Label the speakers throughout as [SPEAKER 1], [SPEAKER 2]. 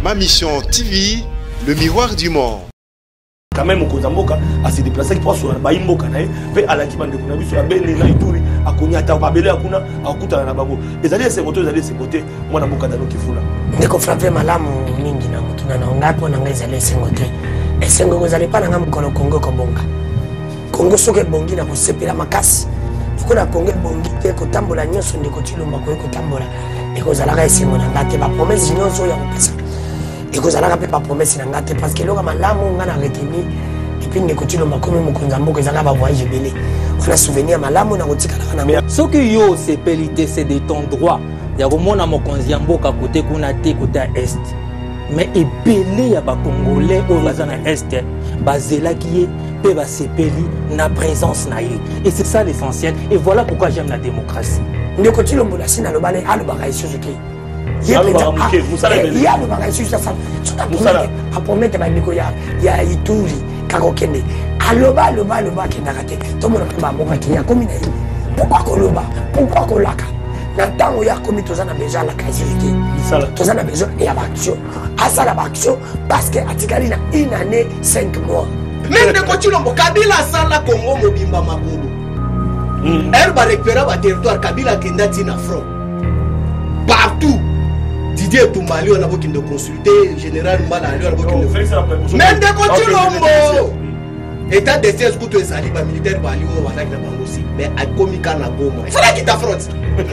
[SPEAKER 1] Ma Mission TV, le miroir du monde.
[SPEAKER 2] Quand même, Mokonzamboka a se déplacé pour sur la Baïmboka, mais à la Kimande de Kunabi, sur la Bene, Naituri, à Konyata, Babele, à Kuna, à Kuta, à Bango. Les alliés, c'est moto, les alliés, c'est côté, moi, Namoka, Dano, Kifuna.
[SPEAKER 3] Dès qu'on frappe Malam, Ningina, Mutuna, Nangapo, Nangais, alliés, c'est moté. Et c'est que vous n'allez pas dans le Congo comme Bonga. Congo, ce que Bongi n'a pas séparé la macasse. Vous avez Congo, Bongi, que Tambola, Nyon, son décotilou, Mako, Tambola. Et que vous allez rester mon angate, ma promesse, Nyon, so, Yamopesa. Et que vous allez rappeler ma promesse, Nangate, parce que l'homme, Malam, on a retenu. Et puis, Nekotilo, Mako, Mokonzambo, que vous allez voyager belé. On a souvenir, Malam, on a retiré la mer.
[SPEAKER 4] Ce que yo, c'est pélité, c'est de ton droit. Il y a vraiment Mokonzambo, à côté, qu'on a été côté est. Mais il belé ya ba congolais au bazana est bazela qui est pe ba sepeli na présence na ye et c'est ça l'essentiel et voilà pourquoi j'aime la démocratie.
[SPEAKER 3] Ne continue mon assis na le balai à le bagage sur ce qui
[SPEAKER 2] il y a le bagage sur ça
[SPEAKER 3] a promettre ba biko ya Ituri kakokende aloba qui n'a raté tout le monde ba moka qui a comme pourquoi koloba pourquoi kolaka na tango ya komi tozana besoin la qualité tozana besoin et action à ça la action parce que atikali na une année 5 mois
[SPEAKER 5] même de Kochilombo Kabila sala Congo mobimba makolo elle va récupérer le territoire Kabila kendati na front partout Didier Toumbali on a beaucoup de consulter général Mbala on a beaucoup de même de Kochilombo état de siège pour les alliés militaires bali on va na bango aussi mais a komika na goma c'est là qui t'affronte.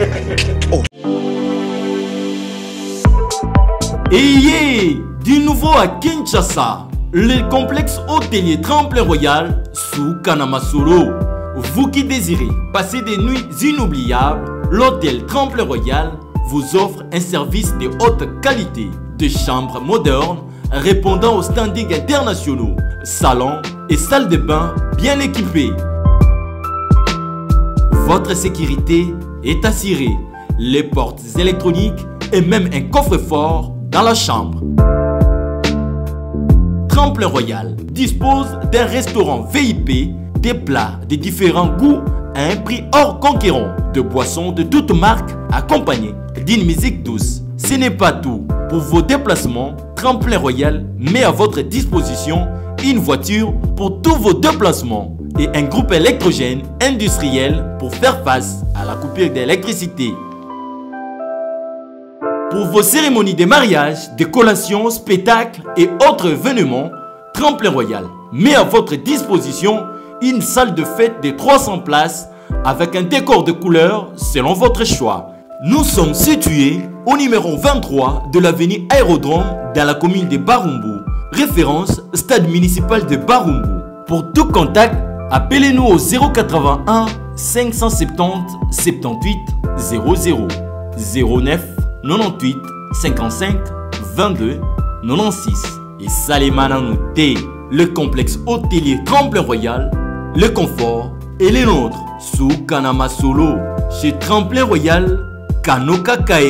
[SPEAKER 6] Ayez du nouveau à Kinshasa, le complexe hôtelier Tremplin Royal sous Kanamasolo. Vous qui désirez passer des nuits inoubliables, l'hôtel Tremplin Royal vous offre un service de haute qualité, de chambres modernes répondant aux standards internationaux, salons et salles de bain bien équipées. Votre sécurité est assurée, les portes électroniques et même un coffre-fort dans la chambre. Tremplin Royal dispose d'un restaurant VIP, des plats de différents goûts à un prix hors conquérant, de boissons de toutes marques accompagnées d'une musique douce. Ce n'est pas tout. Pour vos déplacements, Tremplin Royal met à votre disposition une voiture pour tous vos déplacements et un groupe électrogène industriel pour faire face à la coupure d'électricité. Pour vos cérémonies de mariage, de collations, spectacles et autres événements, Tremplin Royal met à votre disposition une salle de fête de 300 places avec un décor de couleurs selon votre choix. Nous sommes situés au numéro 23 de l'avenue Aérodrome dans la commune de Barumbu. Référence stade municipal de Barumbu. Pour tout contact, appelez-nous au 081 570 78 00 09 98 55 22 96 et Salimana Nouté, le complexe hôtelier Tremplin Royal, le confort et les nôtres sous Kanamasolo chez Tremplin Royal Kanokakae.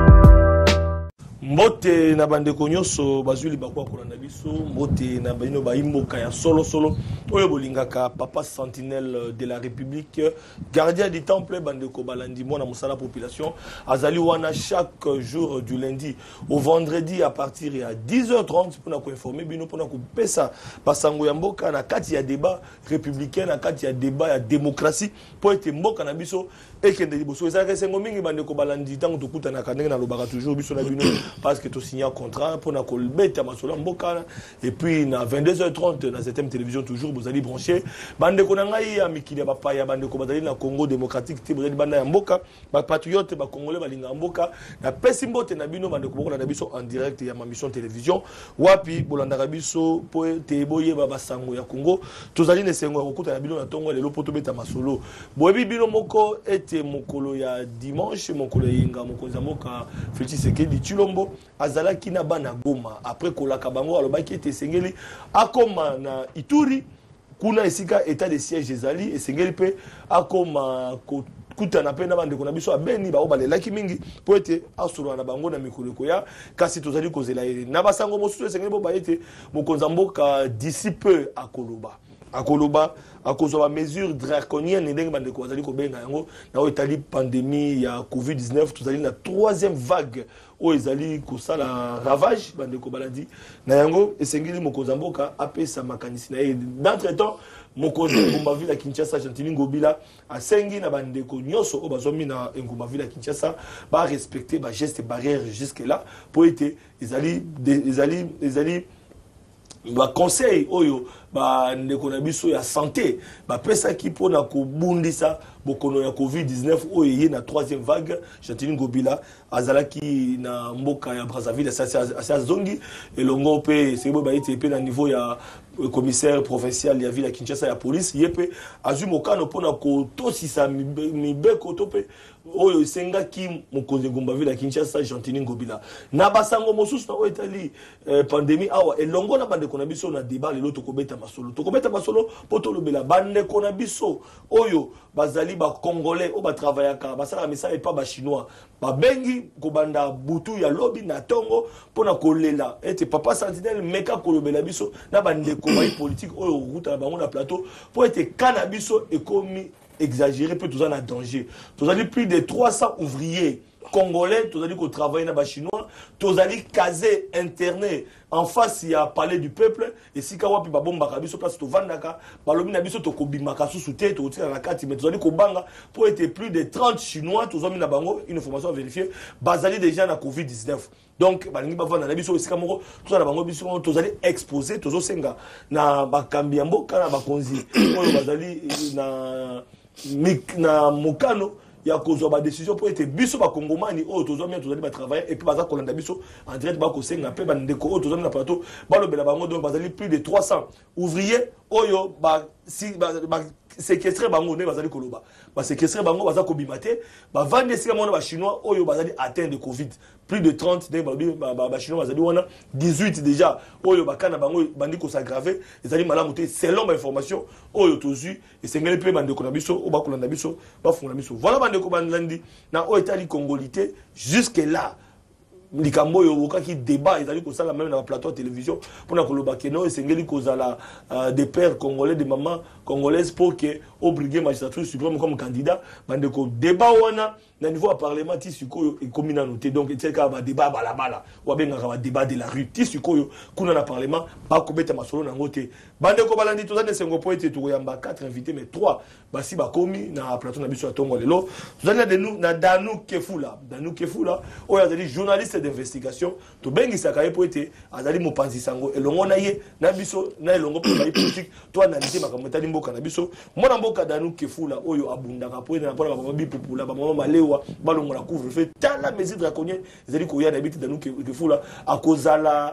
[SPEAKER 2] Mbote na bandeko nyonso bazuli bakwa kolanda biso mbote na bino baimboka ya solo oyo bolingaka papa sentinelle de la République gardien du temple bandeko balandi mona musala population azali wana chaque jour du lundi au vendredi à partir ya 10h30 pour na ko informer bino pour na ko pesa basango ya mboka na kati ya débat républicain na kati ya débat ya démocratie pour être mboka na biso ekende liboso ezaka sengo mingi bandeko balandi tango tokuta na kanenge na lobaka toujours biso na bino parce que tu signes un contrat pour na kolbeta masolo mboka et puis na 22h30 na cette télévision toujours vous allez brancher bande ko ngai ya mikili ya papa ya bande ko bazali na Congo démocratique te bozali banda ya mboka ba patriote ba congolais balinga mboka na pesi mbote na bino bande ko bokola na biso en direct ya ma mission télévision wapi bolanda biso po te boye ba basango ya Congo tozali ne sengo ko kuta na bino na tongo lelo poto beta masolo boyebi bino moko ete mokolo ya dimanche mokolo yinga mokonza mboka Félix Sekedi Chilombo azalaki na bana Goma après kolaka bango alobaki ete sengeli akoma na Ituri kuna esika état de siège ezali esengeli pe akoma kutana pe na bandeko na biso abeni ba obalelaki mingi po ete asura na bango na mikoleko ya kasi tozali kozela na basango mosusu esengeli bo ba ete mokonza mboka d'ici peu akoloba akoloba akozwa mesure draconienne ndenge bandeko bazali kobenga yango na etali pandémie ya Covid-19 tozali na 3e vague o ezali kosala ravage bandeko baladi na yango esengeli mokonzi mboka apesa makanisi na ye d'entretemps mokonzi ngumba ville ya Kinshasa Gentili Ngobila asengi na bandeko nyonso o bazomi na ngumba ville ya Kinshasa ba respecter ba gestes barrières jusque là pour être ezali ba conseil oyo ba ndeko na biso ya santé ba pesa ki pona ko bundisa bokono ya Covid-19 oyo ye na 3e vague Gentili Ngobila azalaki na mboka ya Brazzaville asa zongi elongo pe sebo ba ite pe na niveau ya commissaire provincial ya ville ya Kinshasa ya police yepe azu mokano pona ko tosisa mibeko tope oyo senga ki mokonzi ngumba ville ya Kinshasa Gentili Ngobila na basango mosusu na oyo etali pandémie awa elongo na bande kona biso na débat lelo tokobeta masolo poto lobela bande kona biso oyo bazali ba congolais o ba travaillaka basala misala pa ba chinois ba bengi ko banda butu ya lobby na tongo pona kolela ete papa sentinelle meka kolobela biso na bande ko ba politique oyo ruta bango na plateau pour ete cannabis ekomi exagéré peut tout en a danger. Tous allez plus de 300 ouvriers congolais, tous allez travailler dans les chinois, tous allez caser internet en face il y a palais du peuple et si kawa pi babomba kabiso place to vandaka balobi na biso to kobimaka sous tête to tira la carte mais tous allez kobanga pour être plus de 30 chinois tous ont mis na bango une information à vérifier basali déjà na Covid-19. Donc balingi bavana na biso esika moko tous na bango biso tous allez exposer tous osenga na bakambi mboka na bakonzi oyo bazali na mokano ya kozwa ba décision pour être biso ba kongomani o tozo bien tozali ba travailler et puis baza kolanda biso en direct ba ko senga pe ba ndeko o tozo na plateau ba lobela bango donc bazali plus de 300 ouvriers oyo ba si ba séquestrer bango ne bazali koloba ba séquestrer bango baza ko bimate ba vendre sika mona ba chinois oyo bazali atteint de Covid plus de 30 ba chinois bazali wana 18 déjà oyo ba kana bango bandi ko s'aggraver ezali malamu te selon ma information oyo tozu et sengeli pe bande ko na biso o ba kolanda biso ba funga biso voilà bande ko bandandi na o etali congolité jusque là likambo yo okaki débat ezali ko sala même na plateau télévision pour na koloba keno esengeli ko zala des pères congolais des mamans congolaises pour que obliger magistrature suprême comme candidat bande ko débat wana na niveau à parlement ti sikoyo e komina noté donc c'est ka ba débat balabala ou benga ka débat de la rue ti sikoyo kuna na parlement ba ko beta masolo na ngote bande ko balandi to za sengo poete to yamba 4 invités mais 3 basi ba komi na plateau na biso atongo lelo to za de nous na Danou Kefula o azali journaliste d'investigation to bengi sakaye poete azali mopanzi sango elongo na ye na biso na elongo pe ba politique to analyser makambo tali mboka na biso mona mboka Danou Kefula oyo abundaka poete na pona ba bipupula ba mama maleo balongo na couvre-feu tala mesure draconienne ezali koya na biti Danou Kefula akozala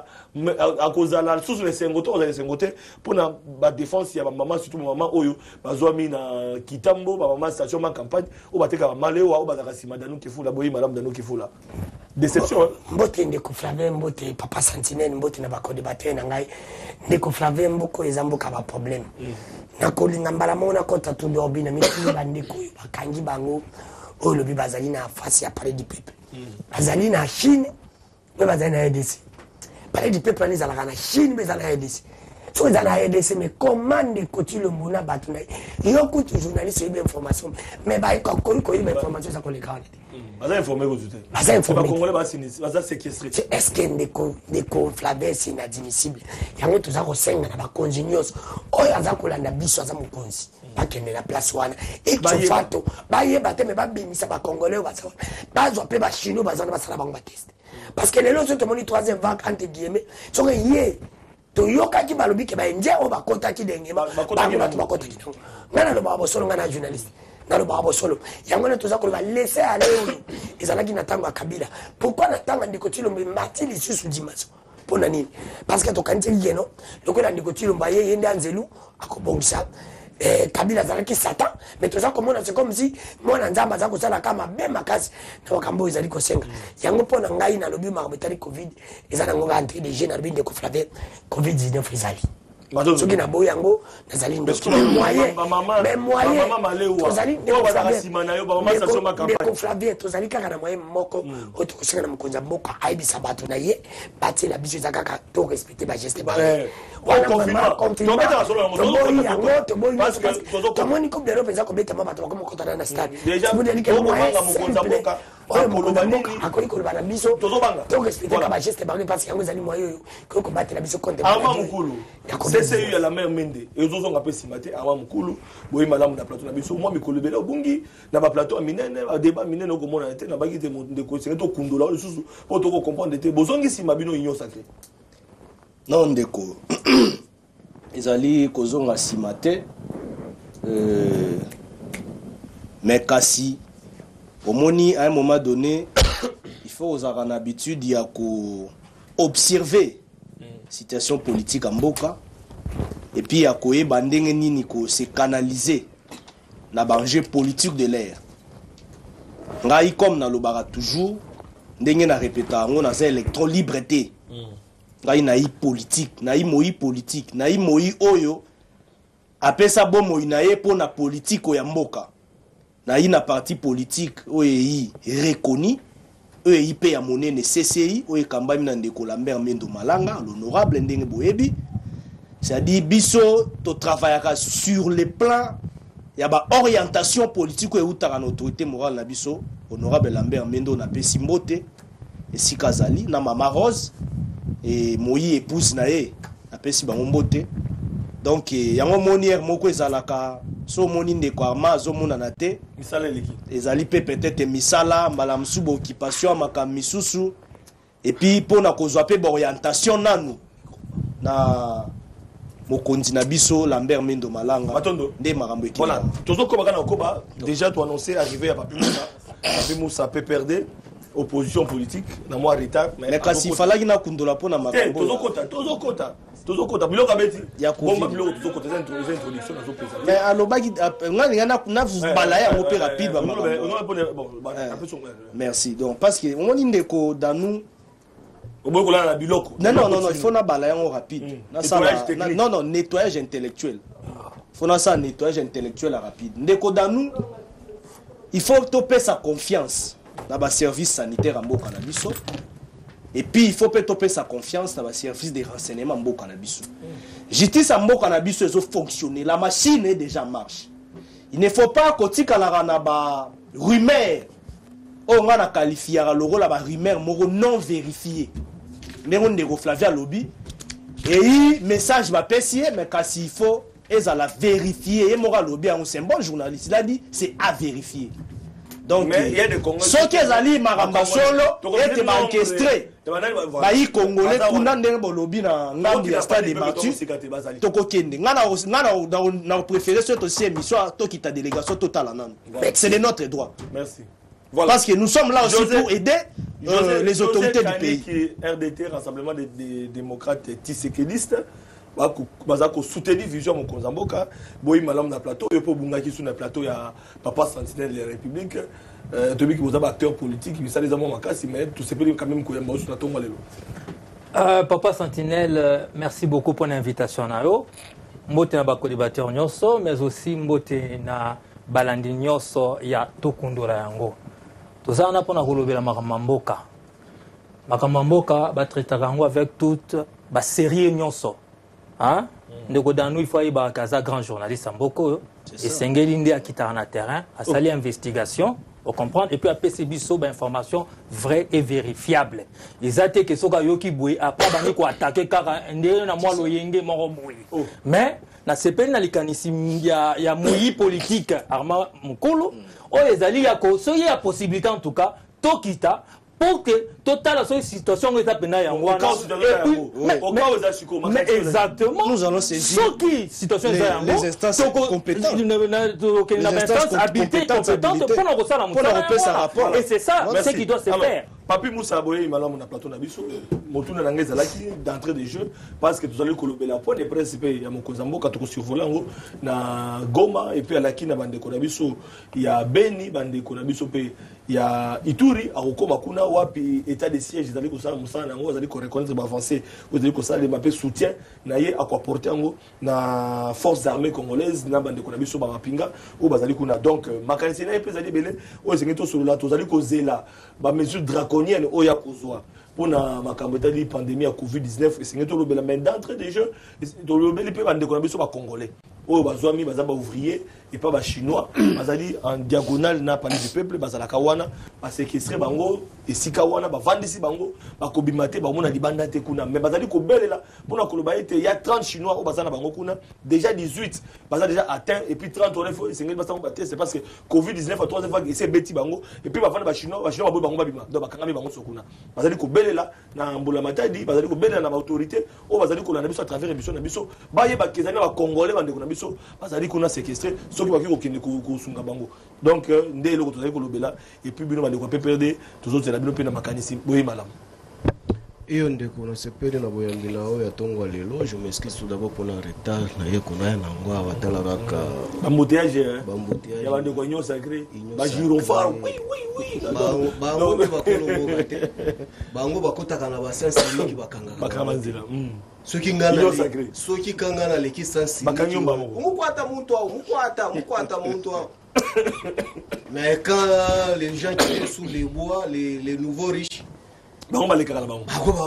[SPEAKER 2] sous les sengoto les sengote pona ba défense ya ba maman surtout maman oyo bazwami na Kitambo ba maman station ma campagne o bateka ba maleo o bazaka sima Danou Kefula boyi madame Danou Kefula déception
[SPEAKER 3] mbote ndeko Flavien mbote papa sentinelle mbote na bako débattre na ngai ndeko Flavien mboko ezamboka ba problème na kolinga mbala mona kota to lobi na miti ba ndeko bakangi bango o lobi bazali na face ya palais du peuple bazali na Chine mais bazali na RDC palais du peuple les alaka na Chine mais bazali na RDC so za na RDC mais commande koti le mona batuna yo kuti journaliste yo information mais ba ko information ça ko les gars
[SPEAKER 2] baza informé vous tout
[SPEAKER 3] baza informé
[SPEAKER 2] ba congolais baza séquestré
[SPEAKER 3] est-ce que ndeko Flavien c'est inadmissible yango tuza ko senga na ba consignos oyo aza kolanda biso aza mokonzi bakende na place wana et fato baye bateme babimisa ba congolais bazwa pe ba chino bazana basala bango ba test parce que les autres te moni 3e vague entre guillemets so yé to yoka ki balobi ke ba nje o ba kota ki denge ba kota ki ngana lo ba bosolo ngana journaliste na lo ba bosolo yango ne toza ko ba laisser aller ezalaki na tango Kabila pourquoi na tango ndiko Tshilombo Martin lisusu dimanche pona nini parce que to kanti yeno lokola ndiko Tshilombo ye yende anzelu akobongisa Kabila zalaki Satan mais toza komona c'est comme si mwana nzamba za kozala kama bema kasi na wakambo ezali kosenga yango pona ngai na lobi makambo etali Covid ezana ngo entre les jeunes arbitre de Flavien Covid-19 ezali soki na boyi yango nazali ndoki mais moyen tozali ndeko Flavien tozali kaka na moyen moko oyo tokosenga na mokonzi ya mboka ayebisa bato na ye batiela biso eza kaka to respecte bageste bango toboyi yango toboyi tomoni coupe d'Europe eza kobetama bato bakomokotana na stade tibudelike moyen simple oyo mokonzi ya mboka akoki koloba na biso to respecte ka bageste bango parce yango ezali moyen oyo koki kobatela biso konte
[SPEAKER 2] CCU ya la mère Mende et autres ont appelé Simate à Mukulu boy madame na plateau na biso moi mikolo bela bungi na ba plateau minene ba débat minene ko mona te na ba ki te de ko c'est to kundola le susu pour to comprendre te bozongi simabino union sacrée
[SPEAKER 5] non ndeko ezali kozonga Simate mais kasi omoni à un moment donné il faut aux avoir l'habitude ya ko observer situation politique en Mboka et puis à quoi bandenge nini ko se canaliser na danger politique de l'air ngai comme na lobara toujours ndenge na répéta ngo na za électron liberté ngai na i politique na i moi oyo apesa bo moi na ye po na politique ya Mboka na i na parti politique oyo yi reconnu EIP ya monene CCI oyo kambami na ndeko Lambert Mendo Malanga l'honorable ndenge boyebi c'est-à-dire biso to travaillera sur le plan ya ba orientation politique et utara na autorité morale na biso honorable Lambert Mendo na pesimbote et sikazali na mama Rose et moyi épouse na ye na pesi bango mbote donc yango monière moko ezalaka so moni ndeko arma zo mona na te
[SPEAKER 2] misala leki
[SPEAKER 5] ezali pe peut-être misala mbala msubo occupation makam misusu et puis pona kozwa pe orientation nanu na mokonzi na biso Lambert Mendo Malanga
[SPEAKER 2] Matondo
[SPEAKER 5] nde makambo eki
[SPEAKER 2] voilà tozoko baka na koba déjà tu annoncé arrivé à Papi PPRD opposition politique na moi retard
[SPEAKER 5] mais kasi falaki na kundola pona makambo
[SPEAKER 2] tozokota biloko abeti
[SPEAKER 5] bomba
[SPEAKER 2] biloko tozokota za introduction na zopesa
[SPEAKER 5] mais alobaki ngani na bala ya mope rapide ba merci donc parce que on dit ndeko danu non il faut na bala yango rapide non nettoyage intellectuel faut na ça nettoyage intellectuel rapide ndeko danu il faut topé sa confiance dans ba service sanitaire en Mboka na biso. Et puis il faut topé sa confiance dans le service de renseignement en Mboka na biso. Justice en Mboka na biso ezo fonctionner, la machine est déjà en marche. Il ne faut pas kotika la na ba rumeur on a qualifié le rôle la ba rumeur moro non vérifié. Ndeko ndeko Flavia lobby et message va pessier mais kasi il faut ils la vérifier et mora lobby c'est un bon journaliste il a dit c'est à vérifier. Donc, ce qui est allé maramba solo est enregistré. Bayi congolais kuna ndenge bolobi na ngambi ya stade battu. Toko kende. Na préféré cette aussi émission to kita délégation totale nan. C'est de notre droit.
[SPEAKER 2] Merci. Voilà.
[SPEAKER 5] Parce que nous sommes là aussi pour aider les autorités du pays.
[SPEAKER 2] RDT, Rassemblement des démocrates tisékélistes. Bazako soutenir vision mon Konzamboka boy malam na plateau et pour bungaki sur na plateau ya papa sentinelle de la République Tobi qui vous avez acteur politique mais ça les amants makasi mais tout c'est quand même koyamba sur na tomba lelo
[SPEAKER 4] papa sentinelle merci beaucoup pour l'invitation na yo mbote na bakolibateur nyonso mais aussi mbote na balandi nyonso ya tokundura yango tozana pona kolobela makamamboka ba traiter yango avec toute ba série nyonso. Hein? Ndeko Danu il faut y avoir un grand journaliste en Mboko et Sengeli Ndé a quitté un terrain à saluer investigation on comprend et puis après c'est biso information vraie et vérifiable les attaques que soka yoki boui après bani ko attaquer car ndé na moi loyenge moro boui mais na sepeli na likanisi ya moyi politique Arma Mukolo o les ali ya ko so ya possibilité en tout cas tokita pour que total la situation est appelée mais exactement
[SPEAKER 5] nous allons saisir
[SPEAKER 4] situation
[SPEAKER 5] les instances compétentes
[SPEAKER 4] les instances habilitées compétentes pour nous ça rapport et c'est ça ce qui doit se faire
[SPEAKER 2] Papi Moussa Boye, il m'a là mon plateau Nabiso. Mon tour dans l'anglais d'entrée des jeux parce que tout à l'heure colober la point des principes il y a mon Kozambo quand on survolant na Goma et puis à la Kina bande Konabiso il y a Beni bande Konabiso il y a Ituri à Okoma kuna wapi état de siège ils allaient ko ça Moussa na ngo allaient ko reconnaître ba avancer vous allez ko ça les mapper soutien na yé à quoi porter ngo na forces armées congolaises na bande Konabiso ba mapinga ou bazali kuna donc makanisi na pe zali belé o zingeto sur la to zali ko zela ba mesure draconienne oya kozwa pour la pandémie à Covid-19 c'est que mais d'entrée des jeux le peut bande Konabiso ba congolais oh bazwami bazaba ouvrier et pas ba chinois bazali en diagonale na palais du peuple bazala kawana ba séquestrer bango et sikawana ba vandisi bango ba kobimate ba mona libanda te kuna mais bazali ko belela pour na koloba il y a 30 chinois au bazana bango kuna déjà 18 bazali déjà atteint et puis 30 on faut c'est c'est parce que Covid-19 a troisième fois c'est beti bango et puis ba vanda ba chinois ba bango ba bima donc ba kangami bango sokuna bazali ko belela na mbula matadi bazali ko belela na autorité au bazali ko na biso à travers émission na biso ba yeba kezani ba congolais bande ko na biso bazali ko na séquestrer ceux qui va qui ko sunga bango donc ndé loko tozali ko lobela et puis bino bande ko PPRD tous autres la bino pe na makanisi boye malam
[SPEAKER 5] et on découvre ce période na boyambila o ya tongo lelo je m'excuse tout d'abord pour le retard na ye kuna na ngwa watala raka
[SPEAKER 2] bambouteillage ya bande ko nyo sacré ba girophare oui
[SPEAKER 5] bango bakolo te bango bakotaka na ba sense liki bakanga
[SPEAKER 2] nzela
[SPEAKER 5] soki ngana leki sense
[SPEAKER 2] bakanyumba
[SPEAKER 5] mukwata muntu mais quand les gens qui sont sous les bois les nouveaux riches
[SPEAKER 2] bango balekala bango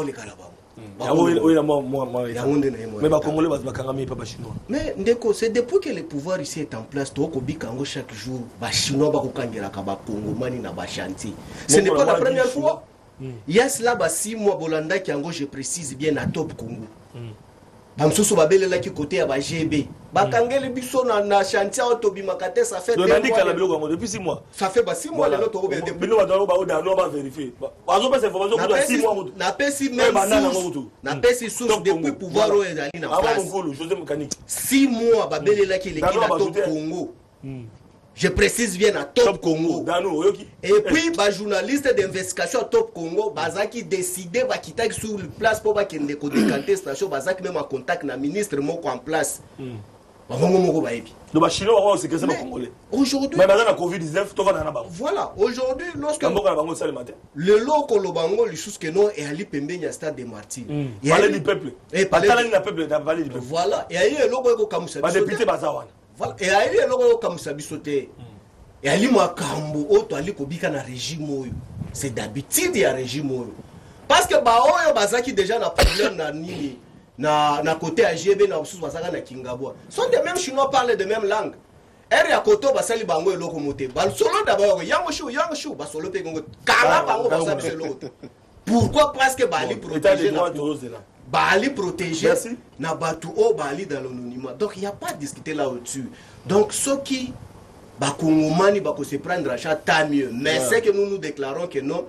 [SPEAKER 2] mais ba congolais bakangami pas ba chinois
[SPEAKER 5] mais ndeko c'est depuis que le pouvoir ici est en place to ko bikango chaque jour ba chinois ba kokangela ka ba congomani na ba chantier ce n'est pas la première fois il y a cela 6 mois bolanda qui ango je précise bien à Top Congo bamsusu babelela ki côté ya ba GB bakangeli biso na chantier autobi makate ça fait
[SPEAKER 2] depuis 6 mois
[SPEAKER 5] ça fait 6 mois le to bien
[SPEAKER 2] bino badalo ba odano ba vérifier bazo pas information pour 6 mois
[SPEAKER 5] na pesi même na pesi source depuis pouvoir o ezali na place
[SPEAKER 2] José Mécanique
[SPEAKER 5] 6 mois babelela ki l'équipe à Top Congo je précise bien à Top Congo. Et puis, les journalistes d'investigation à Top Congo, qui décident de quitter sur place pour qu'ils ne décantent la station, qui même en contact avec le ministre en place.
[SPEAKER 2] Donc, les Chinois c'est que c'est congolais.
[SPEAKER 5] Aujourd'hui,
[SPEAKER 2] mais maintenant, la Covid-19,
[SPEAKER 5] voilà, aujourd'hui, lorsque le loco le bango, les choses que nous et Ali Pembe, il y a stade de Martyrs.
[SPEAKER 2] Parler du peuple.
[SPEAKER 5] Et
[SPEAKER 2] parler du peuple.
[SPEAKER 5] Voilà, et il y a le logo comme ça.
[SPEAKER 2] Député Bazawan.
[SPEAKER 5] Voilà. Et il y a le comme ça bisoté. Et ali makambo auto ali kobika na régime oyo. C'est d'habitude ya régime oyo. Parce que ba oyo bazaki déjà na problème na nini na côté AGB na osusu bazaka na Kingabwa. Sont des mêmes chinois parlent de même langue. Er ya koto basali bango eloko moté. Ba solo d'abord yango chou ba solo pe kongo. Kala bango basali solo. Pourquoi? Parce que Bali protéger Bali protéger na batu o Bali dans l'anonymat. Donc il y a pas à discuter là-dessus. Donc ceux qui Bakongomani bako se prendre à chaque tant mieux. Mais c'est que nous déclarons que non.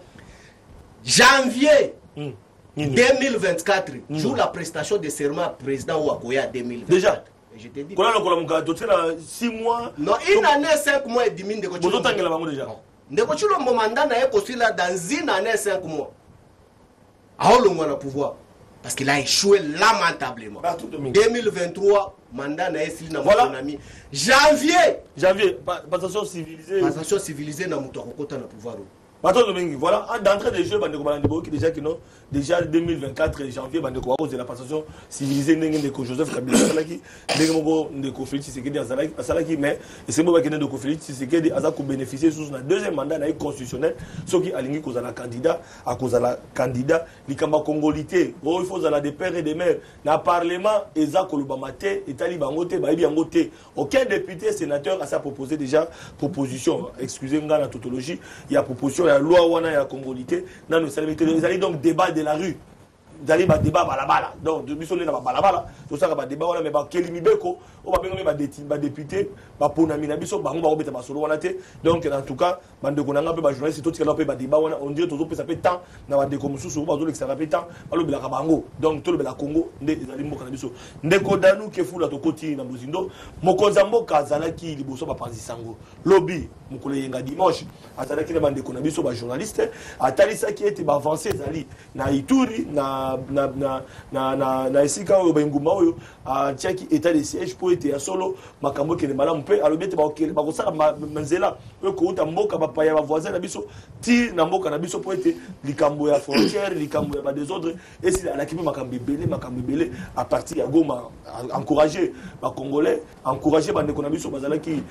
[SPEAKER 5] Janvier 2024, jour la prestation de serment président Ouakoya 2024.
[SPEAKER 2] Déjà.
[SPEAKER 5] Je te dis.
[SPEAKER 2] Quand on 6 mois.
[SPEAKER 5] Non, une année 5 mois et demi de
[SPEAKER 2] Vous avez déjà.
[SPEAKER 5] Ndeko mon mandat na est là dans une année 5 mois. À le pouvoir. Parce qu'il a échoué lamentablement. 2023, mandat na est na mon ami. Janvier,
[SPEAKER 2] passation civilisée.
[SPEAKER 5] Passation civilisée na muto kokota na pouvoir.
[SPEAKER 2] Voilà, d'entrée des jeux, qui déjà qui non, déjà 2024 janvier, de la passation civilisée de Joseph Kabila Salaki, de Félix Tshisekedi Salaki, mais c'est moi qui de Félix Tshisekedi Azako bénéficier sous un deuxième mandat constitutionnel, ce qui a ligné cause à la candidat, à cause à la candidat, l'Ikamba Congolité, il faut à des pères et des mères, dans le Parlement, Ezako Lubamate, Etali Bangote, Baïbi Bangote, aucun député, sénateur a sa proposé déjà proposition, excusez-moi la tautologie, il y a proposition. La loi wana ya congolité dans nos salariés donc débat de la rue zali ba débat balabala donc de biso na balabala to ça ba débat wana mais ba kelimi beko o ba benga ba député ba pona mina biso ba ngba obeta ba solo wana te donc en tout cas bande ko nanga pe ba journaliste to tika pe ba débat wana on dirait tozo pesa pe temps na ba déco mususu ba zo l'extra pe temps ba lo belaka bango donc to lo bela Congo nde zali mboka na biso ndeko danu ke fula to koti na bozindo mokonza mboka zalaki liboso ba panzi sango lobby mukolo yenga dimanche azalaki na bande ko na biso ba journaliste atalisa ki ete ba avancer zali na Ituri na esika oyo benguma oyo tiaki état de siège pour ete ya solo makambo kene malamu pe alobete ba kosala manzela pe ko uta mboka ba paya ba voisin na biso ti na mboka na biso pour ete likambo ya frontière likambo ya ba désordre et si la kipe makambo belé à partir ya Goma encourager ba congolais encourager bande ko na biso bazalaki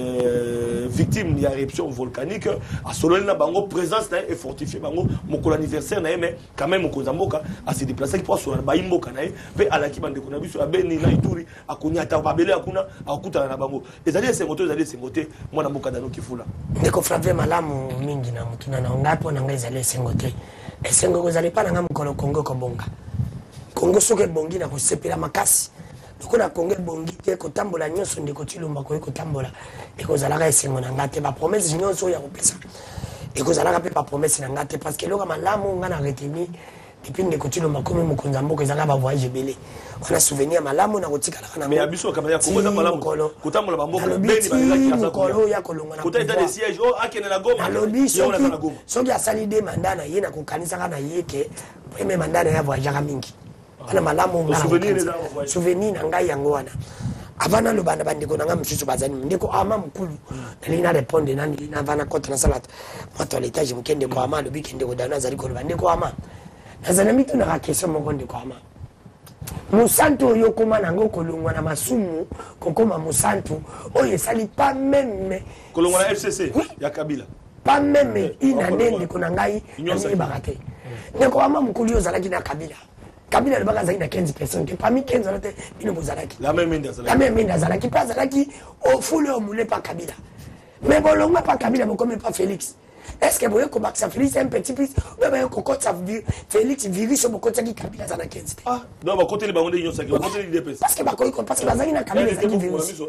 [SPEAKER 2] victime ya éruption volcanique a solo na bango présence na et fortifier bango mokolo anniversaire na mais quand même mokonza mboka a se déplacer pour sur ba imboka na pe alaki bande ko na biso abeni na Ituri akunya ta babele akuna akutana na bango ezali sengote mwana mboka dano kifula
[SPEAKER 3] ndeko frave malamu mingi na mutuna na ngapo na ngaiza le sengote esengo kozali pa na mukolo Congo kobonga Congo soke bongi na kosepela makasi lokona Congo bongi te kotambola nyonso ndeko Chilumba ko kotambola ekozalaka esengo na ngate ba promesse nyonso ya kopesa ekozalaka pe ba promesse na ngate parce que loka malamu ngana reteni depuis ndeko Chilumba komi mokonza mboka ezaka ba voyage belé on a souvenir malamu na kotikala kana
[SPEAKER 2] mais abiso kamera ya Congo za malamu kotambola ba mboka beni ba
[SPEAKER 3] ya kolo ya kolonga na
[SPEAKER 2] kota état de siège o akene na Goma
[SPEAKER 3] alobi soki asali de mandana ye na kokanisa kana yeke premier mandana ya voyage mingi wana malamu ngana souvenir na ngai yango wana avana lo bana bandiko nanga msusu bazani ndeko ama mkulu nalina répondre nani na vana contre na salata moto l'étage mkende ko ama lo bikende ko dana zali ko bandiko ama nazana mitu na question mo konde ko ama musantu oyo koma nango kolongwa na masumu kokoma musantu oyo sali pas même
[SPEAKER 2] kolongwa na FCC ya Kabila
[SPEAKER 3] pas même ina nende ko nangai ni bagate ndeko ama mkulu yo zalaki na Kabila le bagaza ina 15% que parmi 15 autres bino bozalaki
[SPEAKER 2] la même minda
[SPEAKER 3] zalaki pas zalaki au foule au moulé pas Kabila mais bolonga pas Kabila mais comme pas Félix est-ce que vous combattre ça Félix un petit plus mais ben ko ça Félix virus au côté qui Kabila zana 15
[SPEAKER 2] ah non ba côté les bango de union sacré côté les DPS
[SPEAKER 3] parce que ba ko parce que bazali na Kabila zaki virus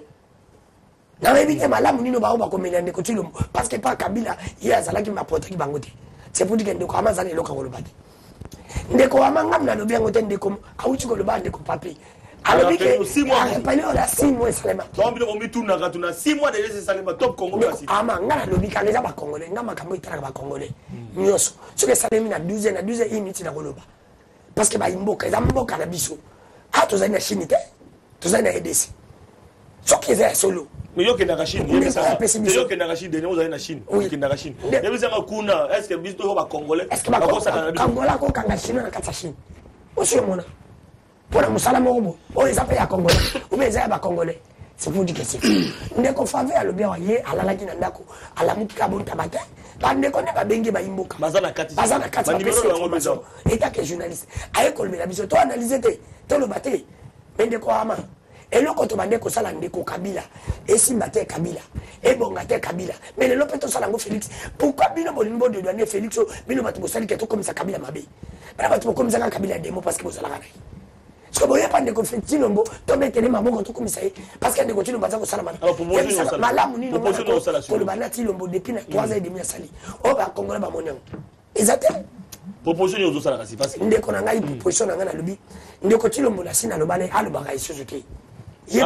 [SPEAKER 3] na éviter malamu nino ba ko melande ko tilo parce que pas Kabila ya zalaki ma protège bango te c'est pour dire que ndeko amazana loka ko lobati ndeko amanga mna lobi yango te ndeko auchi ko loba ndeko papi alobi ke 6 mois pale ola 6 mois salema
[SPEAKER 2] donc bino omi tuna katuna 6 mois de laisser salema top Congo basi
[SPEAKER 3] amanga na lobi ka leza ba congolais ngama kambo itala ba congolais nyoso soke salemi na 12 minutes na koloba parce que ba imboka eza mboka na biso atozali na Chine te tozali na EDC soki eza solo
[SPEAKER 2] mais yo kenda Chine yo kenda Chine de nous na Chine kenda Chine et vous avez kuna est-ce que biso ba congolais
[SPEAKER 3] est-ce que ba congolais ko kanga Chine na kata Chine aussi mona pour la musala mobo o ezapa ya congolais ou bien ezapa ba congolais c'est pour dire que c'est ndeko fave alo bien ye alala kina ndako ala mutika bonta bata bande ko ne ba bengi ba imboka
[SPEAKER 2] bazana kati
[SPEAKER 3] ba numéro yango bezo eta que journaliste aye ko le biso to analyser te to lo baté ndeko ama eloko to bande ko sala ndeko Kabila esimba te Kabila ebonga te Kabila mais le lopeto sala ngo Félix pourquoi bino bolimbo de douane Félix bino batu bosali ke to comme ça Kabila mabe bana batu comme ça Kabila demo parce que bosala kana parce que boye pas ndeko Chilombo to metele maboko to comme ça parce que ndeko Chilombo za ko sala malamu ni no ko le bana Chilombo depuis 3 ans et demi sali o ba congolais ba monengo exactement
[SPEAKER 2] proposition yo zo sala kasi parce que
[SPEAKER 3] ndeko na ngai proposition na ngana lobi ndeko Chilombo na sina lobane alobaka isuzuki
[SPEAKER 2] ya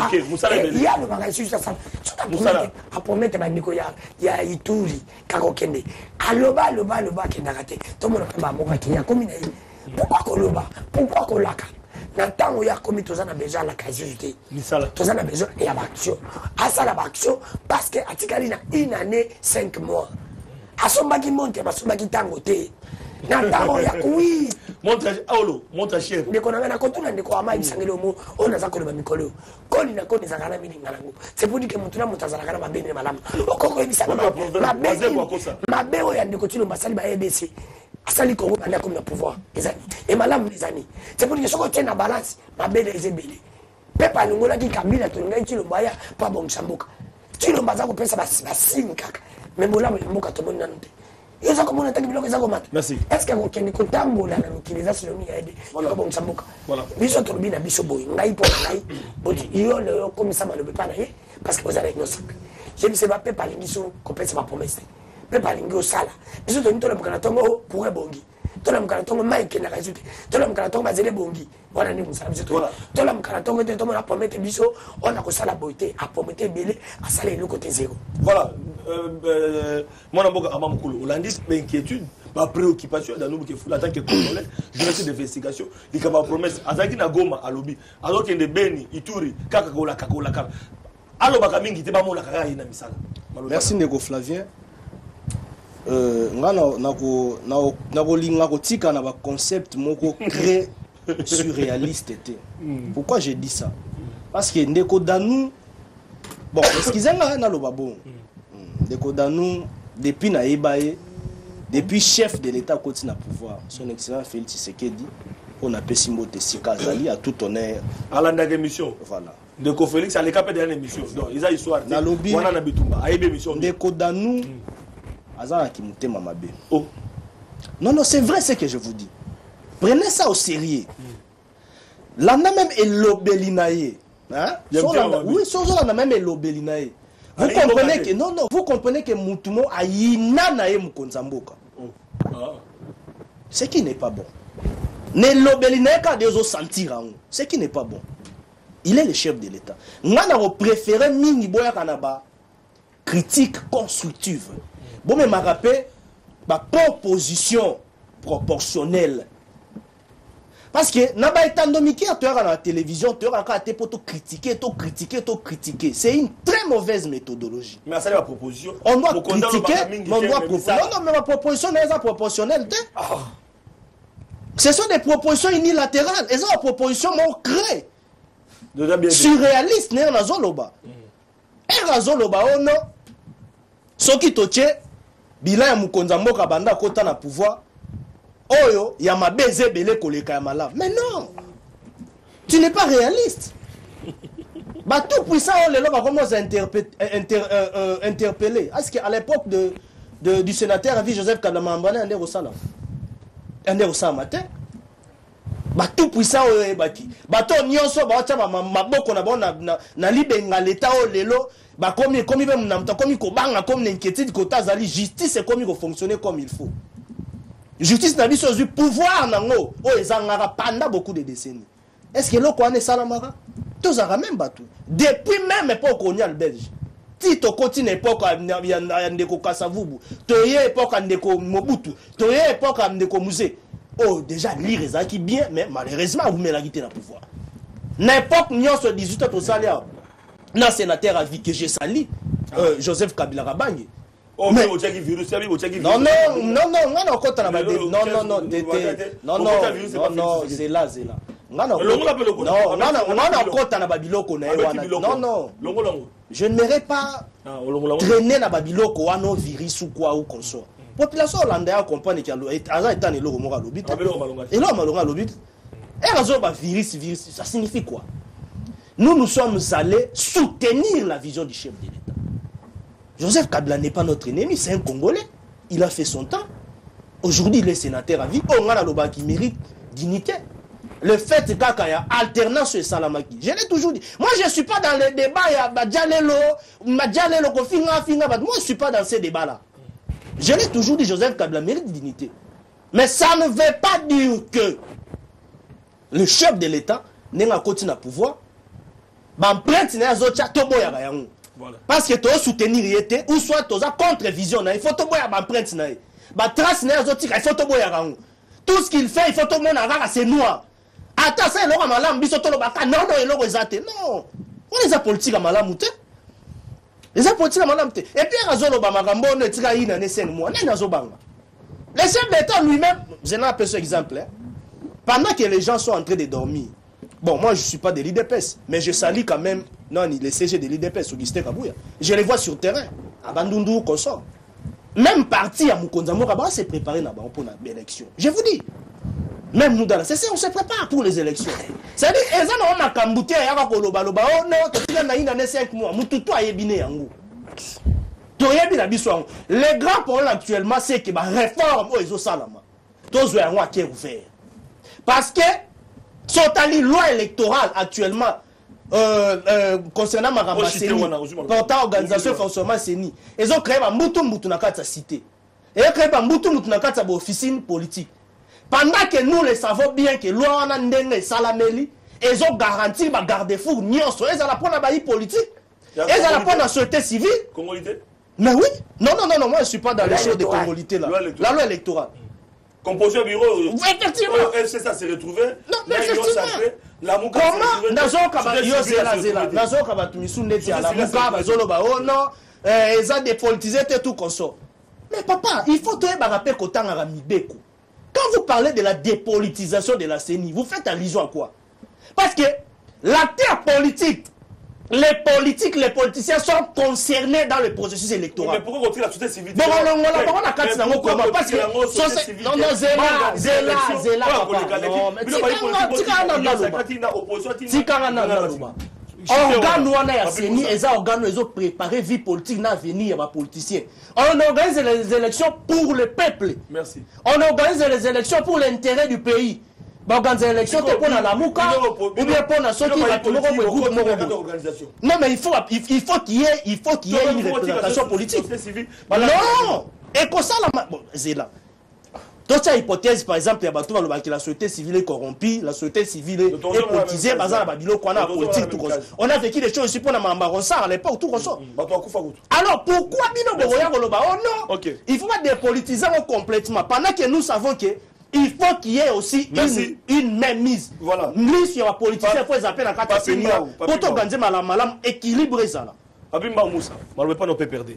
[SPEAKER 3] lo bagaisi ça a promettre bandiko ya Ituri kako kende aloba kenda kate to mona ba moka kinya komi na pourquoi kolaka na tango ya komi tozana besoin la casualité tozana besoin ya action asala action parce que atikali na une année 5 mois asombaki monte basombaki tango te na tango ya oui
[SPEAKER 2] montre chef
[SPEAKER 3] ndeko na kotuna ndeko ama isangelo mo ona za koloba mikolo koni na koni zakana mini ngalango c'est pour dire que mutuna mutazala kana mabene malamu okoko ebisanga mabeo ya ndeko Chilombo basali ba EDC asali Congo banda comme le pouvoir ezani et malamu ezani c'est pour dire que soko tena balance mabele ezebele pepa lungola ki Kabila tunga Chilombo ya pa bon sambuka Chilombo za ko pesa basi kaka mais molamu mboka to bonna nte Yo ça comment on attaque biloko ça comment.
[SPEAKER 2] Merci.
[SPEAKER 3] Est-ce que okende ko tambola na l'utilisation ni aide. Voilà bon sambuka.
[SPEAKER 2] Voilà.
[SPEAKER 3] Biso to bina biso boy ngai po ngai. Boti yo le comme ça le pas na parce que vous avez nos sac. Je ne sais pas pas les biso complète ma promesse. Pe pa lingi au sala. Biso to nto le mukana tongo pour bongi. Tola mukana tongo Mike na résultat. Tola mukana tongo bazele bongi. Wana ni musala biso to. Tola mukana tongo te tomo na promettre biso on a ko sala boité a promettre belé a salé le côté zéro.
[SPEAKER 2] Voilà. Mon amboka amamukulu. Olandis inquiétude, ma préoccupation dans nous qui fou l'attaque congolais, journaliste d'investigation, il y a ma promesse azaki na Goma à lobby. Alors qu'il y a des Beni, Ituri, Kakakola. Alors bakamingi te ba mo la kaka ina misala.
[SPEAKER 5] Merci Nego Flavien. Nako linga ko tika na ba concept moko très surréaliste était. Pourquoi j'ai dit ça? Parce que Ndeko Danou bon, excusez-moi na loba bon. Ndeko Danou depuis na Ebaye, depuis chef de l'état côté na pouvoir, son excellence Félix Tshisekedi, on a Pessimbo Tessika Zali à tout honneur
[SPEAKER 2] à la émission.
[SPEAKER 5] Voilà.
[SPEAKER 2] Ndeko Félix à l'écapé de l'émission. Donc ils a histoire.
[SPEAKER 5] Na lobby.
[SPEAKER 2] Wana na bitumba. Aïbe émission.
[SPEAKER 5] Ndeko Danou Azana qui mouté mamabe.
[SPEAKER 2] Oh.
[SPEAKER 5] Non, c'est vrai ce que je vous dis. Prenez ça au sérieux. Là, même Elobelinaye. Hein? Oui, on a même Elobelinaye. Vous comprenez que non, vous comprenez que Moutumo a yinanaye Mukonzamboka. Ce qui n'est pas bon. Nelobelinaye ka des autres sentir en ce qui n'est pas bon. Il est le chef de l'État. Ngana a préféré Mingi Boya Kanaba critique constructive. Bon, mais m'a rappelé ma proposition proportionnelle. Parce que n'a pas été dominé à la télévision, tu as été pour critiquer. C'est une très mauvaise méthodologie.
[SPEAKER 2] Mais ça, c'est la proposition.
[SPEAKER 5] On doit critiquer, mais on doit proposer. Non, mais ma proposition n'est pas proportionnelle. Ce sont des propositions unilatérales. Elles sont des propositions créées. Surréalistes, n'est-ce pas? Oh non. Ce qui toche, bilan ya Mukonza Mboka banda kota na pouvoir. Oyo, ya mabeze belé koleka ya mala. Mais non, tu n'es pas réaliste. Bah tout puissant, on les va commencer à interpeller. Est-ce qu'à l'époque du sénateur Avi Joseph Kadama Mbane, un des matin, bah tout puissant, baki. Bah ton nyonso, bah tcha maboko na bon na libenga l'état o lelo. Bah comme kobanga comme l'inquiétude kota zali justice et comme il fonctionner comme il faut. Justice n'a pas du pouvoir nango o ezangara pendant beaucoup de décennies. Est-ce que l'on connaît salamara? Tous a même battu. Depuis même époque coloniale belge. Si tu continues époque ndeko Kasavubu, tu es époque ndeko Mobutu, tu es époque ndeko Musée. Oh déjà lire ça qui bien mais malheureusement vous me la guité dans le pouvoir. N'importe nion sur 18 ans au salaire. Non, sénateur a vu que j'ai sali Joseph Kabila Rabangi.
[SPEAKER 2] Oh, mais au virus,
[SPEAKER 5] non, c'est là. Non, je ne m'irai pas traîner dans Babiloko ou un virus ou quoi ou qu'on soit. Population hollandaise comprend qu'il y a un lobby. Et là, on a lobby. Et virus, ça signifie quoi? Nous sommes allés soutenir la vision du chef de l'État. Joseph Kabila n'est pas notre ennemi, c'est un Congolais. Il a fait son temps. Aujourd'hui, il est sénateur à vie. On a la loba qui mérite dignité. Le fait qu'il y a alternance sur Salamaki. Je l'ai toujours dit. Moi, je ne suis pas dans les débats. Moi, je ne suis pas dans ces débats-là. Je l'ai toujours dit, Joseph Kabila mérite dignité. Mais ça ne veut pas dire que le chef de l'État n'est pas continué à pouvoir. Parce que tu as soutenir ou soit tu as contre-vision. Il faut te boire l'empreinte. Tout ce qu'il fait, il faut te montrer c'est noir. Attends, c'est l'homme malam, non, on les a politiques à malam. Les a politiques à malam. Et puis, le chef d'État lui-même, je n'ai pas ce exemple. Pendant que les gens sont en train de dormir, bon, moi je ne suis pas de l'IDPS, mais je salue quand même les CG de l'IDPS, Augustin Kabouya. Je les vois sur le terrain, à Bandundu, qu'on sort. Même parti à Mukonza Mboka, s'est préparé pour l'élection. Je vous dis, même nous dans la CC, on se prépare pour les élections. C'est-à-dire, ils ont un cambouté, oh non, tu as 5 mois, tu as toyebi na biso. Le grand problème actuellement c'est que ba réforme o ezo salama. Tozo ya ngwa qui ouvert. Parce que sotali loi électorale actuellement concernant ma Seni portant organisation fonctionnement Seni, ils ont créé un moutou na kati cité. Et créé un moutou na kati officine politique. Pendant que nous le savons bien que loi na ndenge salameli, ils ont garanti ba garde-fou nyonso, ils ont la prendre ba politique. Ils ont la prendre la société civile.
[SPEAKER 2] Congolité?
[SPEAKER 5] Mais oui. Non, moi je suis pas dans les choses de Congolité là. La loi électorale.
[SPEAKER 2] Composé au bureau.
[SPEAKER 5] Effectivement.
[SPEAKER 2] Ça s'est retrouvé.
[SPEAKER 5] Non, mais effectivement. Comment Nazo Kabatumisu Neti à la Mouka, Bazolo Bao, non, ils ont dépolitisé tout consort. Mais papa, il faut te rappeler qu'au temps à Mibeko. Quand vous parlez de la dépolitisation de la CENI, vous faites allusion à quoi? Parce que l'acteur politique, les politiciens sont concernés dans le processus électoral.
[SPEAKER 2] Mais pourquoi retirer la société civile?
[SPEAKER 5] Bon, parce que non, Zéla, organe wana ya CENI, les organes ils ont préparé vie politique dans l'avenir des politiciens. On organise les élections pour le peuple.
[SPEAKER 2] Merci.
[SPEAKER 5] On organise les élections pour l'intérêt du pays. On organise les élections pour la Mouka ou bien pour la sortie de non, mais il faut qu'il y ait une représentation politique. Non! Et comme ça, c'est là. Toute cette hypothèse, par exemple, la société civile est corrompue, la société civile est politisée, on a vécu des choses aussi pour la Mambaronsa à l'époque, tout comme ça. Alors pourquoi Bino Boroya Goloba? Oh non! Il faut pas dépolitiser complètement. Pendant que nous savons que il faut qu'il y ait aussi une même mise.
[SPEAKER 2] Voilà.
[SPEAKER 5] Mise sur la politicien, il faut les appeler dans la carte pour organiser malam équilibré ça là.
[SPEAKER 2] Abimba Moussa, malheureusement pas nous peut perdre.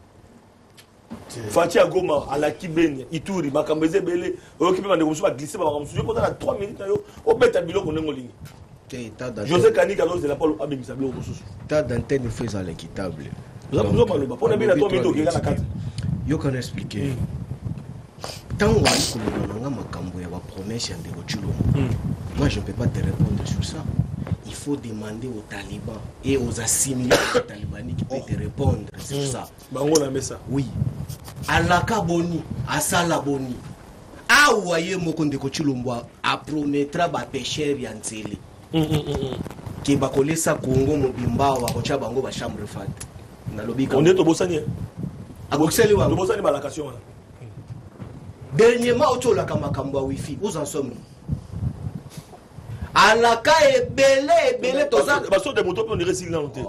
[SPEAKER 2] Fatia Goma, à la Kibeni, Ituri, Makambeze Bele, occupé par des choses à glisser par exemple. Je pendant 3 minutes, au bête à bilo qu'on est en ligne. José Kanika, c'est la parole Abim Sablo.
[SPEAKER 7] T'as d'antenne fait à l'équitable.
[SPEAKER 2] Vous avez besoin de pour bien la 3 minutes, la carte.
[SPEAKER 7] Yo can expliquer. Tant que on a ma cambo ya promesse de Rochulo. Moi je ne peux pas te répondre sur ça. Il faut demander aux talibans et aux assimilés des talibans qui peuvent te répondre sur ça. Oui. Alaka Boni, Asala Boni. Aouaye Mokonde Kochulomboa a promettra ba pêcheur yanzeli. Qui ba kolesa Congo mobimba wa kocha bango ba chambre fat. Na lobika.
[SPEAKER 2] On est au Bossani.
[SPEAKER 7] A Boxeli wa.
[SPEAKER 2] Au Bossani balakation.
[SPEAKER 7] Dernièrement au la kamakambo wifi, où en sommes-nous? Alaka ebele toza
[SPEAKER 2] baso de moto on dirait s'il n'a noté.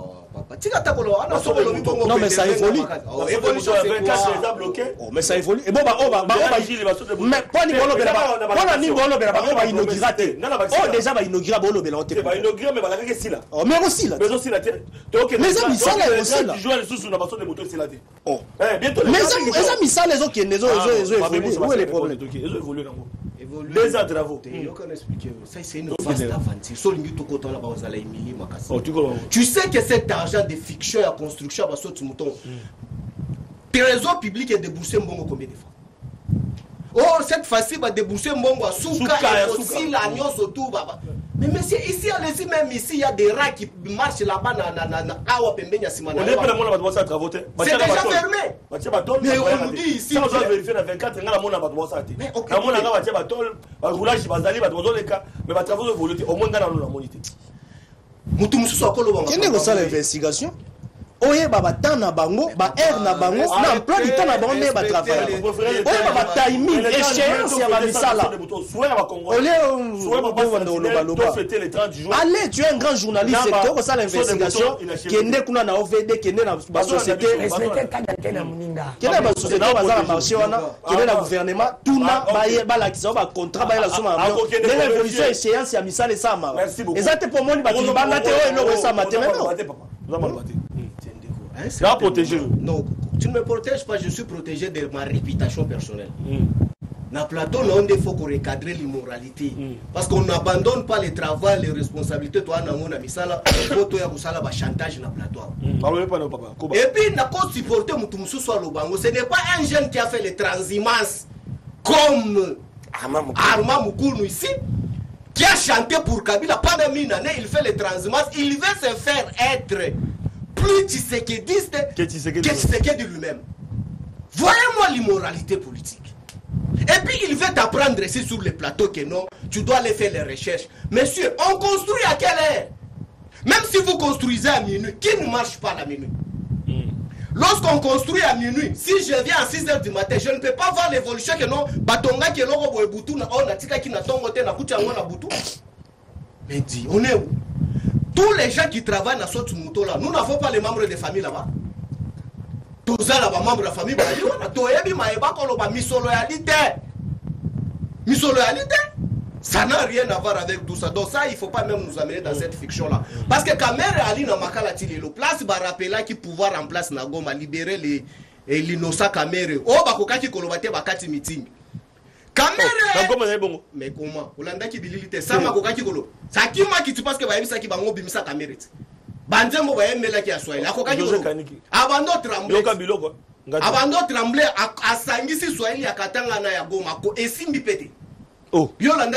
[SPEAKER 5] Non mais ça évolue.
[SPEAKER 2] Évolution 24 c'est bloqué.
[SPEAKER 5] Oh mais ça évolue. Et bon mais pas ni bolo bela. Pas ni bolo bela, on va inaugurer. Oh déjà va inaugurer bolo bela.
[SPEAKER 2] Va inaugurer mais balaka si là.
[SPEAKER 5] Oh mais aussi là.
[SPEAKER 2] Mais aussi là.
[SPEAKER 5] Mais amis ça là aussi là.
[SPEAKER 2] Tu joues les sous na baso de moto c'est là.
[SPEAKER 5] Oh.
[SPEAKER 2] Bientôt
[SPEAKER 5] les amis ça les autres qui les autres où est les problèmes?
[SPEAKER 2] Ils ont évolué là. Des ans de travaux.
[SPEAKER 7] Ça c'est une vaste aventure. Tu sais que cet argent de fiction et de construction va sauter mouton. Trésor public est déboursé mbongo combien de fois? Oh, cette fois-ci va débourser mbongo à Souka et aussi l'agneau surtout baba. Mais monsieur, ici, allez-y, même ici, il y a des rats qui marchent là-bas. C'est déjà fermé. Mais on nous dit ici.
[SPEAKER 2] On doit vérifier la 24. Mais
[SPEAKER 5] l'investigation. Oye baba temps na bango, ba air na bango, na emploi du temps na bango ne ba travailler. Oye baba timing, échéance ya ba misala. Allez, tu es un grand journaliste, tu as ça l'investigation, kende kuna na OVD, kende na ba société, kende ba société bazala marché wana, kende na gouvernement, tout na ba la kisa ba contrat ba la suma. Les révolution échéance ya misala ça ma. Exactement pour moi ni ba tibanga te o eno ça matin maintenant.
[SPEAKER 2] Ça va protéger.
[SPEAKER 7] Non, tu ne me protèges pas, je suis protégé de ma réputation personnelle. Dans le plateau, on faut recadrer l'immoralité. Parce qu'on n'abandonne pas le travail, les responsabilités. Toi, on a mis ça là, il chantage dans le plateau. Et puis, on a supporté ce n'est pas un jeune qui a fait les transhumance comme Arma Moukournou ici, qui a chanté pour Kabila pendant une année, il fait les transhumance, il veut se faire être
[SPEAKER 5] plus tshisekidiste que Tshisekedi lui-même. Voyez-moi l'immoralité politique. Et puis il veut t'apprendre ici sur le plateau que non, tu dois aller faire les recherches. Monsieur, on construit à quelle heure? Même si vous construisez à minuit, qui ne marche pas à minuit? Lorsqu'on construit à minuit, si je viens à 6h du matin, je ne peux pas voir l'évolution que non, batonga qui est l'oro boy boutou na on a tika qui na tongo te na kucha na boutou. Mais dis, on est où? Tous les gens qui travaillent dans ce mouton là, nous n'avons pas les membres de famille là-bas. Tous ça là, membres de la famille, misoloyalité. Ça n'a rien à voir avec tout ça. Donc ça, il ne faut pas même nous amener dans cette fiction-là. Parce que Kamere Ali na makala tilelo, place barapela qui pouvoir en place na goma libérer les l'innocent Kamere. Oh bakokaki kolobate bakati meeting. Kamere. Mais comment? Olanda ki bililite ça makokaki kolo. Ça qui ma qui tu penses que ba yebisa ki bango bimisa Kamere. Banzembo ba yemela ki aswai. Akokaki kolo. Abando tremble. Abando tremble asangisi Swahili akatanga na ya goma ko esimbi pete. Oh.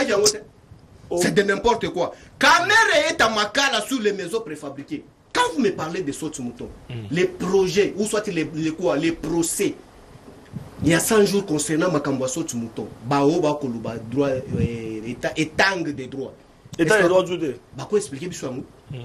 [SPEAKER 5] C'est de n'importe quoi. Kamere est à Makala sur les maisons préfabriquées. Quand vous me parlez de sauts moutons, les projets, ou soit les procès, il y a 100 jours concernant Makamba sauts moutons. Bao ba koluba droit étang des droits. État des droits de. Bah quoi expliquer bisouamou?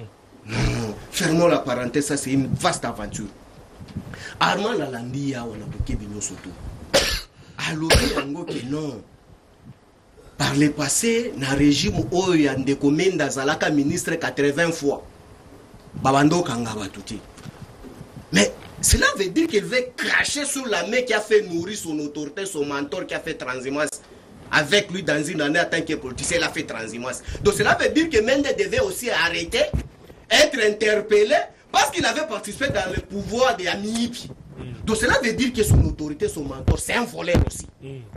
[SPEAKER 5] Fermons la parenthèse, ça c'est une vaste aventure. Armand Lalandi a on a bloqué Bignon Soto. Alors que non. Par le passé, dans le régime où il y a des communes d'Azalaka ministre 80 fois. Babando Kangaba touti. Mais cela veut dire qu'il veut cracher sur la main qui a fait nourrir son autorité, son mentor qui a fait transhumance avec lui dans une année en tant que politicien, il a fait transhumance. Donc cela veut dire que Mende devait aussi arrêter, être interpellé parce qu'il avait participé dans le pouvoir de Amiipi. Donc cela veut dire que son autorité, son mentor, c'est un voleur aussi.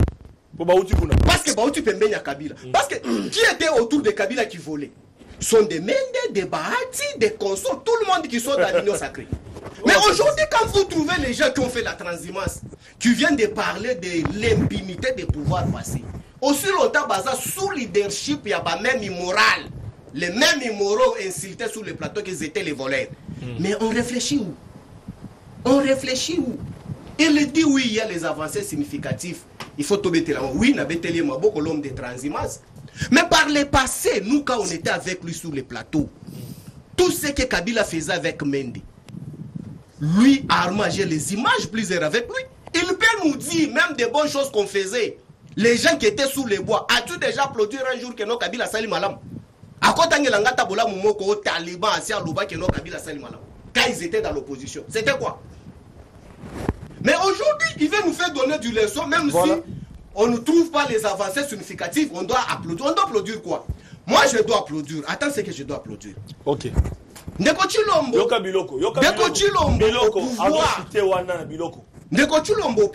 [SPEAKER 5] Parce que Baouti Pembenya Kabila. Parce que qui était autour de Kabila qui volait? Sont des Mende, des Bahati, des consorts, tout le monde qui sont dans l'union sacrée. Mais aujourd'hui, quand vous trouvez les gens qui ont fait la transhumance, tu viens de parler de l'impunité des pouvoirs passés. Aussi longtemps, sous leadership, il y a pas même immoral. Les mêmes immoraux insultés sur le plateau qu'ils étaient les voleurs. Mais on réfléchit où? On réfléchit où? Il dit oui, il y a les avancées significatives. Il faut tomber là. Oui, on a bételé beaucoup l'homme de transhumance. Mais par le passé, nous, quand on était avec lui sur les plateaux, tout ce que Kabila faisait avec Mende, lui, Armand, j'ai les images plusieurs avec lui. Il peut nous dire même des bonnes choses qu'on faisait. Les gens qui étaient sous les bois, as-tu déjà applaudi un jour que non Kabila Sali Malam? À quoi t'as ngata bola mumoko au Taliban asia Louba que non Kabila Sali Malam? Quand ils étaient dans l'opposition, c'était quoi? Mais aujourd'hui, il veut nous faire donner du leçon, même voilà. Si on ne trouve pas les avancées significatives, on doit applaudir. On doit applaudir quoi? Moi, je dois applaudir. Attends, c'est que je dois applaudir. Ok. Ndeko Chilombo. Yoka Biloko. Ndeko Chilombo. Biloko. Ndeko Chilombo.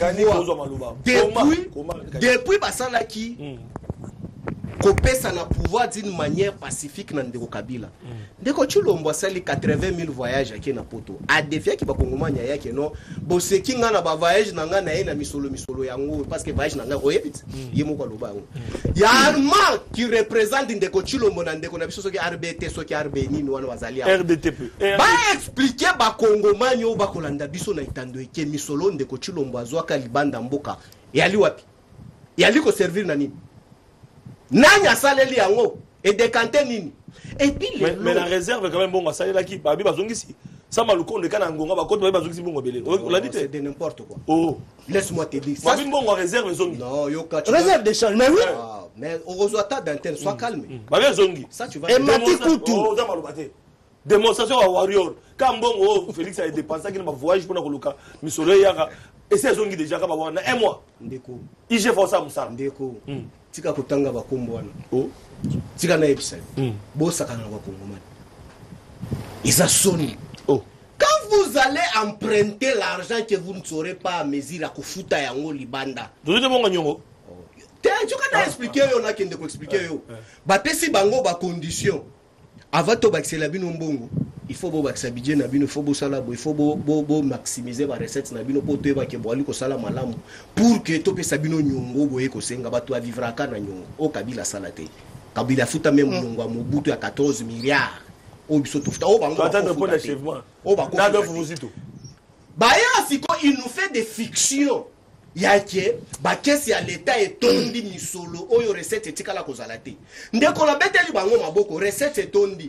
[SPEAKER 5] Depuis Basalaki, Kopesa na pouvoir d'une manière pacifique dans Ndeko Kabila. Ndeko Chilombo sali 80 000 voyages à na poto. A défier qui ba kongomanya yake non. Bose kinga na ba voyage nanga na na misolo yango parce que voyage nanga oyebit. Yemo kwa loba. Ya Armand qui représente Ndeko Chilombo na Ndeko na biso soki RBT soki RBNI no wana bazali. RDTP. Ba expliquer ba kongomanya o ba kolanda biso na itando eke misolo Ndeko Chilombo azwaka libanda mboka. Yali wapi? Yali ko servir na nini? Nanya saleli yango et décanter nini. Et puis mais la réserve quand même bon ça là qui babi bazongisi. Ça maluko de kana ngonga ba koto bazongisi bongo belé. On l'a dit c'est de n'importe quoi. Oh, laisse-moi te dire. Ça bon réserve zongi. Non, yoka. Réserve de change mais oui. Mais au résultat d'antenne sois calme. Ba zongi. Ça tu vas. Et mati kutu. Oh, za malubate. Démonstration à warrior. Quand bon Félix a dépensé qu'il m'a voyage pour na koluka. Misolo yaka. Et c'est zongi déjà ka ba wana un mois. Ndeko. IG força musa. Ndeko. Tika kutanga bakombo wana. Oh. Tika na ebisa. Bosa kana bakongomani. Isa soni. Oh. Quand vous allez emprunter l'argent que vous ne saurez pas à mesure à kufuta yango libanda. Dozete bonga nyongo. Tu peux expliquer yo na kende ko expliquer yo. Ba pesi bango ba condition. Avant to baxela bino mbongo. Il faut boxer budget na bino, il faut bosalabo, il faut bo maximiser ba recettes na bino pour toyeba ke boali ko sala malamu pour que to pesa bino nyongo boye ko senga bato a vivra ka na nyongo o Kabila salate. Kabila futa même nyongo a Mobutu à 14 milliards. oyo biso tofuta oyo bango
[SPEAKER 2] attendre point d'achèvement
[SPEAKER 5] oyo bako
[SPEAKER 2] na dof vosito
[SPEAKER 5] baya siko il nous fait des fictions yake bakesi ya l'état etondi misolo oyo recette etikala kozala te ndeko na beteli bango maboko recette etondi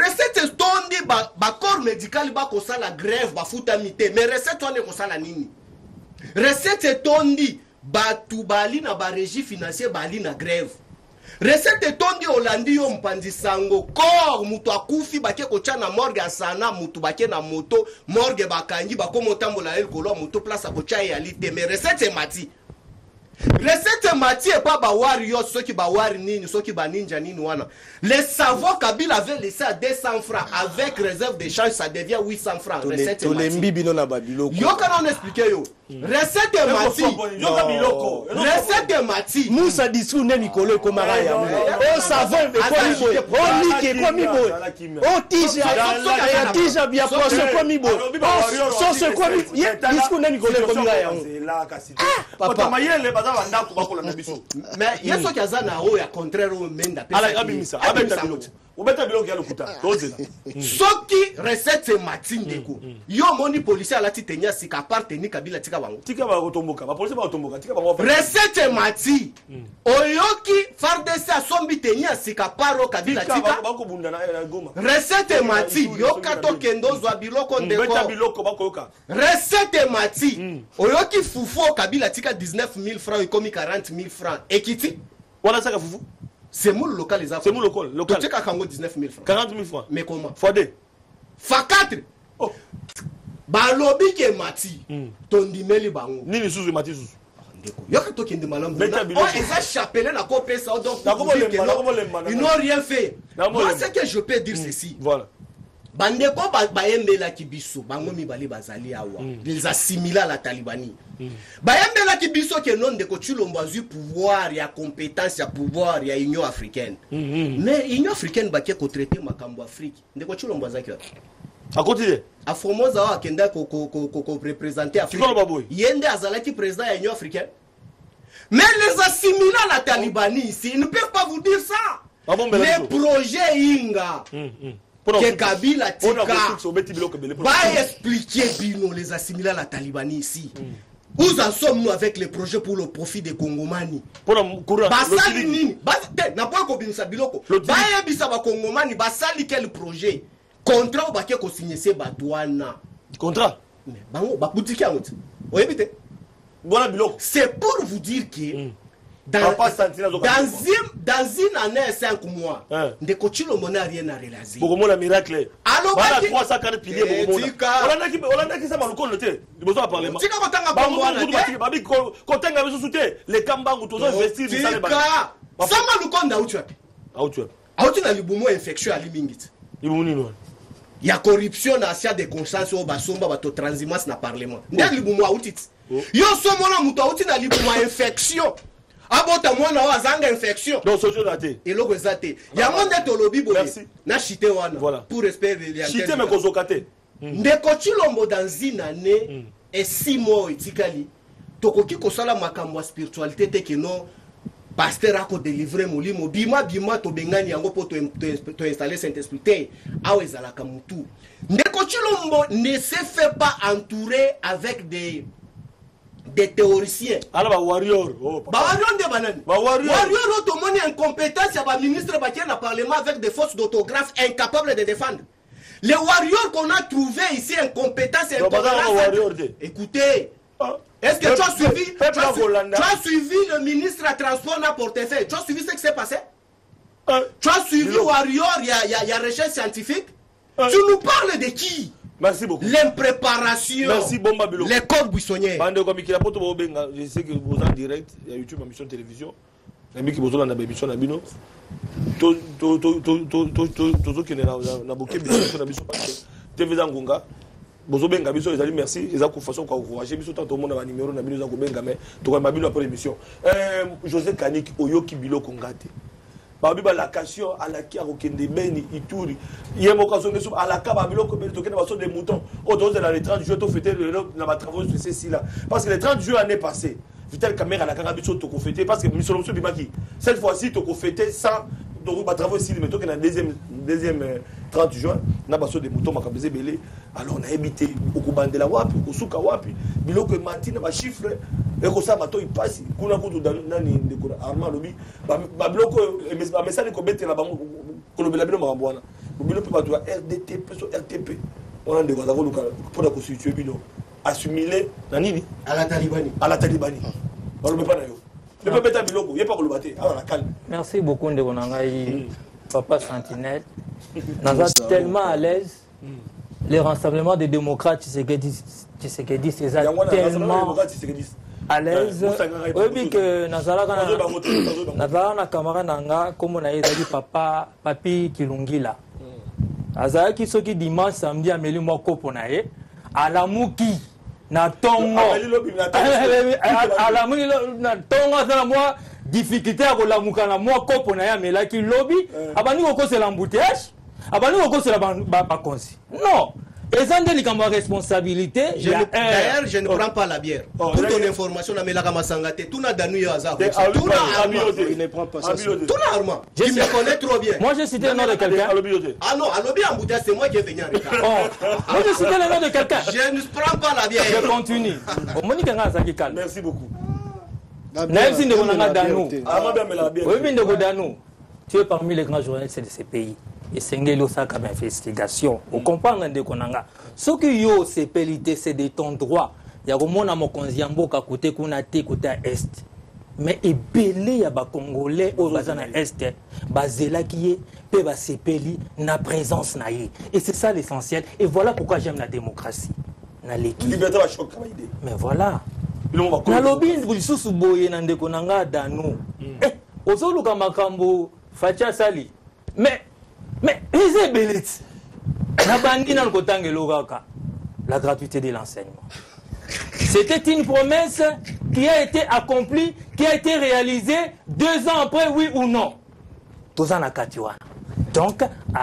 [SPEAKER 5] ba corps médical bakosala grève bafutami te mais recette wana ekosala nini recette etondi batu bali na barégie financier bali na grève recette etondi olandi yo mpanzi sango corps mutu akufi bake kocha na morgue asana mutu bake na moto morgue bakangi bakomo tambola elkolo mutu place akocha yalite mais recette mati recette mati et pas bawari yo soki bawari nini soki ba ninja nini wana les savoirs Kabila avait laissé à 200 francs avec réserve d'échange ça devient 800 francs recette mati
[SPEAKER 2] les mbibino na babiloko
[SPEAKER 5] yo kana on expliquer yo recette mati
[SPEAKER 2] yo ka biloko
[SPEAKER 5] recette mati
[SPEAKER 2] musa discours ne Nicolas komara ya o savon be ko miboy o like ko miboy o tija bia poisson ko miboy so se ko miboy discours ne Nicolas komara ya papa mayele bazaba ndako bakola na biso
[SPEAKER 5] mais yeso kazana o ya contraire o menda
[SPEAKER 2] ala abimisa abeta biloko obeta biloko ya lokuta tozela
[SPEAKER 5] soki recette mati ndeko yo moni policier alati tenya sika appartenir Kabila tika bango
[SPEAKER 2] tika ba kotomboka ba policier ba kotomboka tika bango
[SPEAKER 5] recette mati oyoki FARDC asombi tenya sika paro Kabila tika
[SPEAKER 2] ba ko bunda na Goma
[SPEAKER 5] recette mati yo kato kendo zwa biloko ndeko
[SPEAKER 2] beta biloko ba koyoka
[SPEAKER 5] recette mati oyoki fufu Kabila tika 19000 francs ikomi 40000 francs ekiti
[SPEAKER 2] wala saka fufu
[SPEAKER 5] c'est moule local les affaires.
[SPEAKER 2] C'est moule local.
[SPEAKER 5] Tu as 19 000 francs.
[SPEAKER 2] 40 000 francs.
[SPEAKER 5] Mais comment?
[SPEAKER 2] Fois 2.
[SPEAKER 5] Fois 4.
[SPEAKER 2] Oh.
[SPEAKER 5] Balobi ke mati. Tondimeli bango.
[SPEAKER 2] Nini suzu mati suzu.
[SPEAKER 5] Ndeko. Yoka to kende malambo. Oh, ils ont chapelé la copé ça donc. Ils n'ont rien fait. Moi ce que je peux dire ceci.
[SPEAKER 2] Voilà.
[SPEAKER 5] Bandeko bayembela kibiso bango mibali bazali awa. Ils assimilent la Talibanie. Bayembela kibiso ke non ndeko Tshilombo azui pouvoir ya compétence ya pouvoir ya Union africaine. Mais Union africaine bakie ko traiter makambo Afrique. Ndeko Tshilombo azaki wa.
[SPEAKER 2] A continuer.
[SPEAKER 5] A Formosa wa kenda ko représenter Afrique. Yende azalaki président ya Union africaine. Mais les assimilants la Talibanie ici, ils ne peuvent pas vous dire ça. Les projets Inga. Que Kabila tika va expliquer bino les assimilants la Talibanie ici. Où en sommes-nous avec les projets pour le profit des Congomani? Basali nini? Na pas ko binisa biloko. Ba yebisa ba Congomani basali quel projet? Contrat ba ke ko signer ce batouana.
[SPEAKER 2] Contrat.
[SPEAKER 5] Bango ba boutique ya moti. Oyebite.
[SPEAKER 2] Voilà biloko.
[SPEAKER 5] C'est pour vous dire que dans une année et 5 mois, Ndeko Tshilombo n'a rien à réaliser.
[SPEAKER 2] Beaucoup de miracle.
[SPEAKER 5] Alors,
[SPEAKER 2] voilà 340 piliers. On a qui ça va le collecter. Il besoin de parler.
[SPEAKER 5] Tika batanga bango na.
[SPEAKER 2] Babi kotenga beso soute les kambangu tozo investir
[SPEAKER 5] dans ça. Sama lukonda utu wapi?
[SPEAKER 2] Autu.
[SPEAKER 5] Autu na libumo infection ali mingiti.
[SPEAKER 2] Libumo nini?
[SPEAKER 5] Ya corruption na sia de conscience au basomba bato transhumance na parlement. Ndia libumo autit. Yo somona muto auti na libumo infection. Abota mwana wa zanga infection.
[SPEAKER 2] Donc sojo raté.
[SPEAKER 5] Et logo zate. Ya monde tolobi boye. Na chité wana.
[SPEAKER 2] Voilà.
[SPEAKER 5] Pour respect de la
[SPEAKER 2] chité me kozokate.
[SPEAKER 5] Ndeko Tshilombo dans une année et 6 mois itikali. Tokoki kosala makambo spiritualité te que non pasteur ako délivrer molimo bima to bengani yango po to installer Saint-Esprit te awezalaka mutu. Ndeko Tshilombo ne se fait pas entourer avec des théoriciens.
[SPEAKER 2] Alors ba warrior.
[SPEAKER 5] Warrior de banane. Warrior to moni incompétence ya ba ministre ba na parlement avec des fautes d'orthographe incapables de défendre. Les warriors qu'on a trouvés ici incompétence et intolérance. Écoutez, est-ce que tu as suivi le ministre à transport à portefeuille? Tu as suivi ce qui s'est passé? Tu as suivi warrior, il y a recherche scientifique. Tu nous parles de qui?
[SPEAKER 2] Merci beaucoup.
[SPEAKER 5] L'impréparation.
[SPEAKER 2] Merci Bomba Bilo.
[SPEAKER 5] L'école buissonnière.
[SPEAKER 2] Bande comme qui la poto bobenga, je sais que vous en direct, il y a YouTube émission télévision. Nami ki bozo na émission na bino. To qui na boké émission na biso parce TV Zangunga. Bozo benga biso ezali merci, eza ko façon ko encourager biso tant au monde na numéro na bino za ko benga mais to ko mabilo après émission. José Kanik Oyoki Biloko ngate. Babi ba location à la qui a okende beni ituri yemo ka songe à la ka biloko be tokende ba so des moutons autour de la 30 jours to fêter na ba travaux de ceci là parce que les 30 jours l'année passée vital caméra la ka biso to ko fêter parce que mission bimaki cette fois-ci to ko fêter sans donc ba travaux ici mais to que na deuxième 30 juin na baso de moutons makabeze belé alors on a évité beaucoup bandela wapi kusuka wapi biloko matina ba chiffre et ko ça mato il passe kuna kutu nani ndeko Armand lobi ba biloko ba message ko betela bango ko lobela bino makambwana biloko ba to RDTP so RTP on a ndeko za ko luka pour la constituer bino assimiler na nini
[SPEAKER 5] à la talibani
[SPEAKER 2] on le met pas na yo le peuple est biloko il est pas ko le battre alors la calme.
[SPEAKER 4] Merci beaucoup ndeko nangai Papa Sentinelle. Nous sommes tellement à l'aise. Les rassemblements des démocrates, c'est tellement à l'aise. Oui, que Nazara Kamara Nanga, comme on a dit, Papa, Papi Kilungila. Azara qui sont qui dimanche, samedi, Amélie Moko Ponaye, à la Mouki, na Tongo. À la Mouki, na Tongo, c'est la moi. Difficulté à la moukana moi koponaya mais là qui lobby abani ko c'est l'embouteillage abani ko c'est la consi non et ça ndeli comme responsabilité
[SPEAKER 5] d'ailleurs je ne prends pas la bière toute ton information na melaka masangate tout na danu ya azar tout na il ne prend pas ça tout na Armand je me connais trop bien
[SPEAKER 4] moi j'ai cité le nom de quelqu'un
[SPEAKER 5] ah non à lobby embouteillage c'est moi qui est venu en retard
[SPEAKER 4] moi j'ai cité le nom de quelqu'un
[SPEAKER 5] je ne prends pas la bière
[SPEAKER 4] je continue Monica Ngasa qui calme
[SPEAKER 2] merci beaucoup.
[SPEAKER 4] Tu es parmi les grands journalistes de ces pays. Et Sengelo ça comme investigation. Vous comprenez de Konanga. Ce qui yo c'est pélité c'est de ton droit. Il y a mon amo konziambo ka côté kunate côté est. Mais et belé ya ba congolais au bazana est. Bazela qui est pe ba sepeli na présence na ye. Et c'est ça l'essentiel et voilà pourquoi j'aime la démocratie. Na l'équipe.
[SPEAKER 2] Liberté va choc comme idée.
[SPEAKER 4] Mais voilà. Na lobby lisusu boye na ndeko nanga dano ozoluka makambo facha sali mais eze belet na bandi na kotangelo kaka la gratuité de l'enseignement c'était une promesse qui a été accomplie qui a été réalisée 2 ans après oui ou non tozana katiwa donc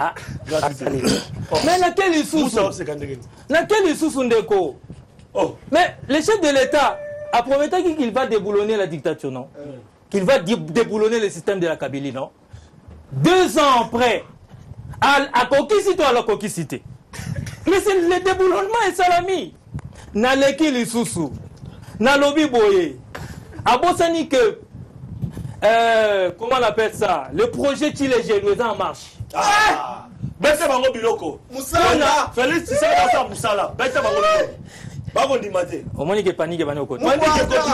[SPEAKER 4] mais laquelle isusu ndeko mais le chef de l'État a promis qu'il va déboulonner la dictature, non? Qu'il va déboulonner le système de la Kabylie, non? 2 ans après, à Kokisito à la Kokisité. Mais c'est le déboulonnement et salami. Na leki lisusu, na lobi boye. A Bossani que, comment on appelle ça? Le projet Chilégé est en marche.
[SPEAKER 2] Ah! Bête bango biloko. Moussala. Félix Tshisekedi Moussala. Bête bango biloko.
[SPEAKER 4] Au moins, il y a panique au côté.
[SPEAKER 2] Le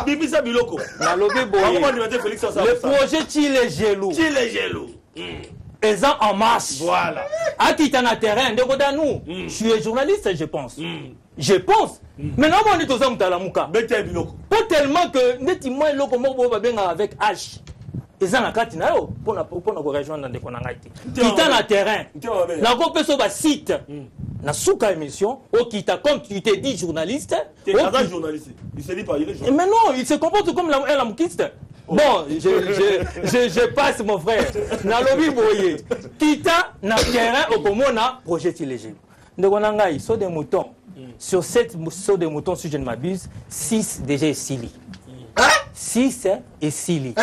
[SPEAKER 4] projet Chile Gelou. Ils sont en marche.
[SPEAKER 2] Voilà.
[SPEAKER 4] À qui t'en a terrain, de nous. Je suis journaliste, je pense. Je pense. Mais non, on est aux hommes de la mouka. Pas tellement que, nettement, il avec H. Ils sont en Katina pour nous rejoindre dans des Konangati. Qui t'en a terrain. La groupe sur le site. Na souka émission, au Kita, comme tu t'es dit journaliste.
[SPEAKER 2] Tu es journaliste. Il se dit pas, il est journaliste.
[SPEAKER 4] Mais non, il se comporte comme un moukiste. Bon, je passe mon frère. Na lobby boye. Kita, na terrain, au Komona, projet illégal. Donc on a sur des moutons. Sur 7 sauts de moutons, si je ne m'abuse, 6 déjà est Sili. 6 est Sili.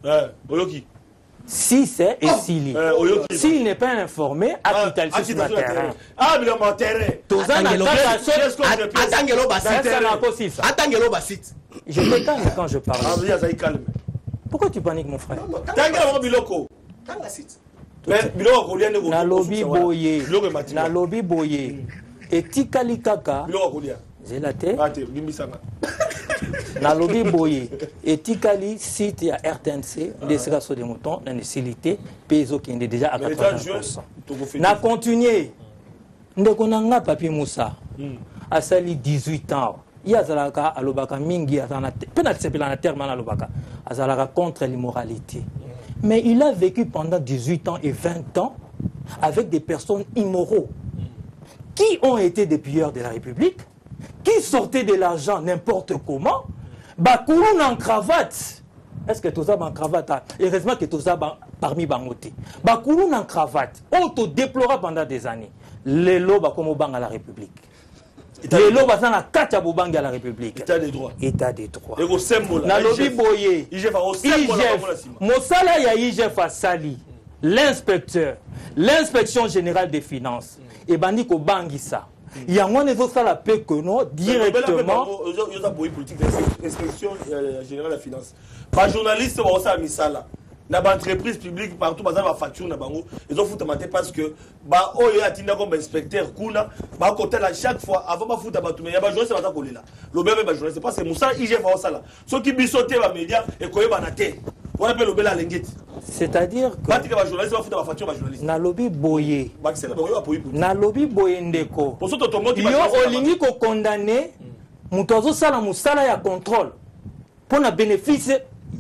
[SPEAKER 4] 6 et Sili. S'il n'est pas informé, à quitter sur le terrain.
[SPEAKER 2] Ah, mais le terrain.
[SPEAKER 4] Je me calme quand je parle. Pourquoi tu paniques, mon frère? Na lobby boye. Na lobby boye. Et Tikali Kaka. J'ai la tête. Na lobby boye et Tikali site ya RTNC des sur des moutons dans les facilités peso qui est déjà à 80%. Na continuer ndeko nanga Papi Moussa a sali 18 ans ya zalaka alobaka mingi azana penalty sepela na terme na alobaka azalaka contre l'immoralité mais il a vécu pendant 18 ans et 20 ans avec des personnes immoraux qui ont été des pilleurs de la République qui sortaient de l'argent n'importe comment. Bakoulou en cravate. Est-ce que tout ça en cravate? Heureusement que tout ça parmi Bangoté. Bakoulou en cravate. On te déplora pendant des années. Les lots comme au bang à la République. Les lots sont à 4 bang à la République.
[SPEAKER 2] État des droits.
[SPEAKER 4] État des droits.
[SPEAKER 2] Et au symbole.
[SPEAKER 4] Na lobby boye.
[SPEAKER 2] IGF au symbole.
[SPEAKER 4] Mosala ya IGF a sali. l'inspecteur, l'inspection générale des finances, et bandi ko bangisa. Il y a moins de ça la paix que non directement.
[SPEAKER 2] Il y a politique d'inspection générale des finances. Pas journaliste, on a mis ça là. Dans l'entreprise publique, partout, par exemple, la facture, ils ont foutu parce que, bah, oh, il y a un comme inspecteur, Kuna, bah, côté là, chaque fois, avant de foutre à il y a un journaliste qui est là. Le même journaliste, c'est pas c'est Moussa, il fait ça là. Ceux qui bissotent les médias et qui ont été. On appelle le bel Alenguet.
[SPEAKER 4] C'est-à-dire que.
[SPEAKER 2] Bah, tu vas journaliste, va foutre la facture, journaliste.
[SPEAKER 4] Na lobby boye.
[SPEAKER 2] Bah, c'est là,
[SPEAKER 4] na lobby boye ndeko.
[SPEAKER 2] Pour ça, tout le monde,
[SPEAKER 4] yo, olingi ko condamné, mutozo sala musala ya contrôle. Pour na bénéfice.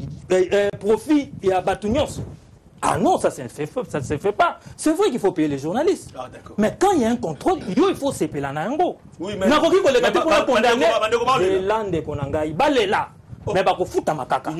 [SPEAKER 4] Profit et abattunyos. Ah non, ça ne se fait pas. C'est vrai qu'il faut payer les journalistes.
[SPEAKER 2] Ah,
[SPEAKER 4] mais quand il y a un contrôle, il faut se payer la nango.
[SPEAKER 2] Oui, mais...
[SPEAKER 4] pour la condamner. Les landes qu'on a il va là. Mais il faut foutre ma caca.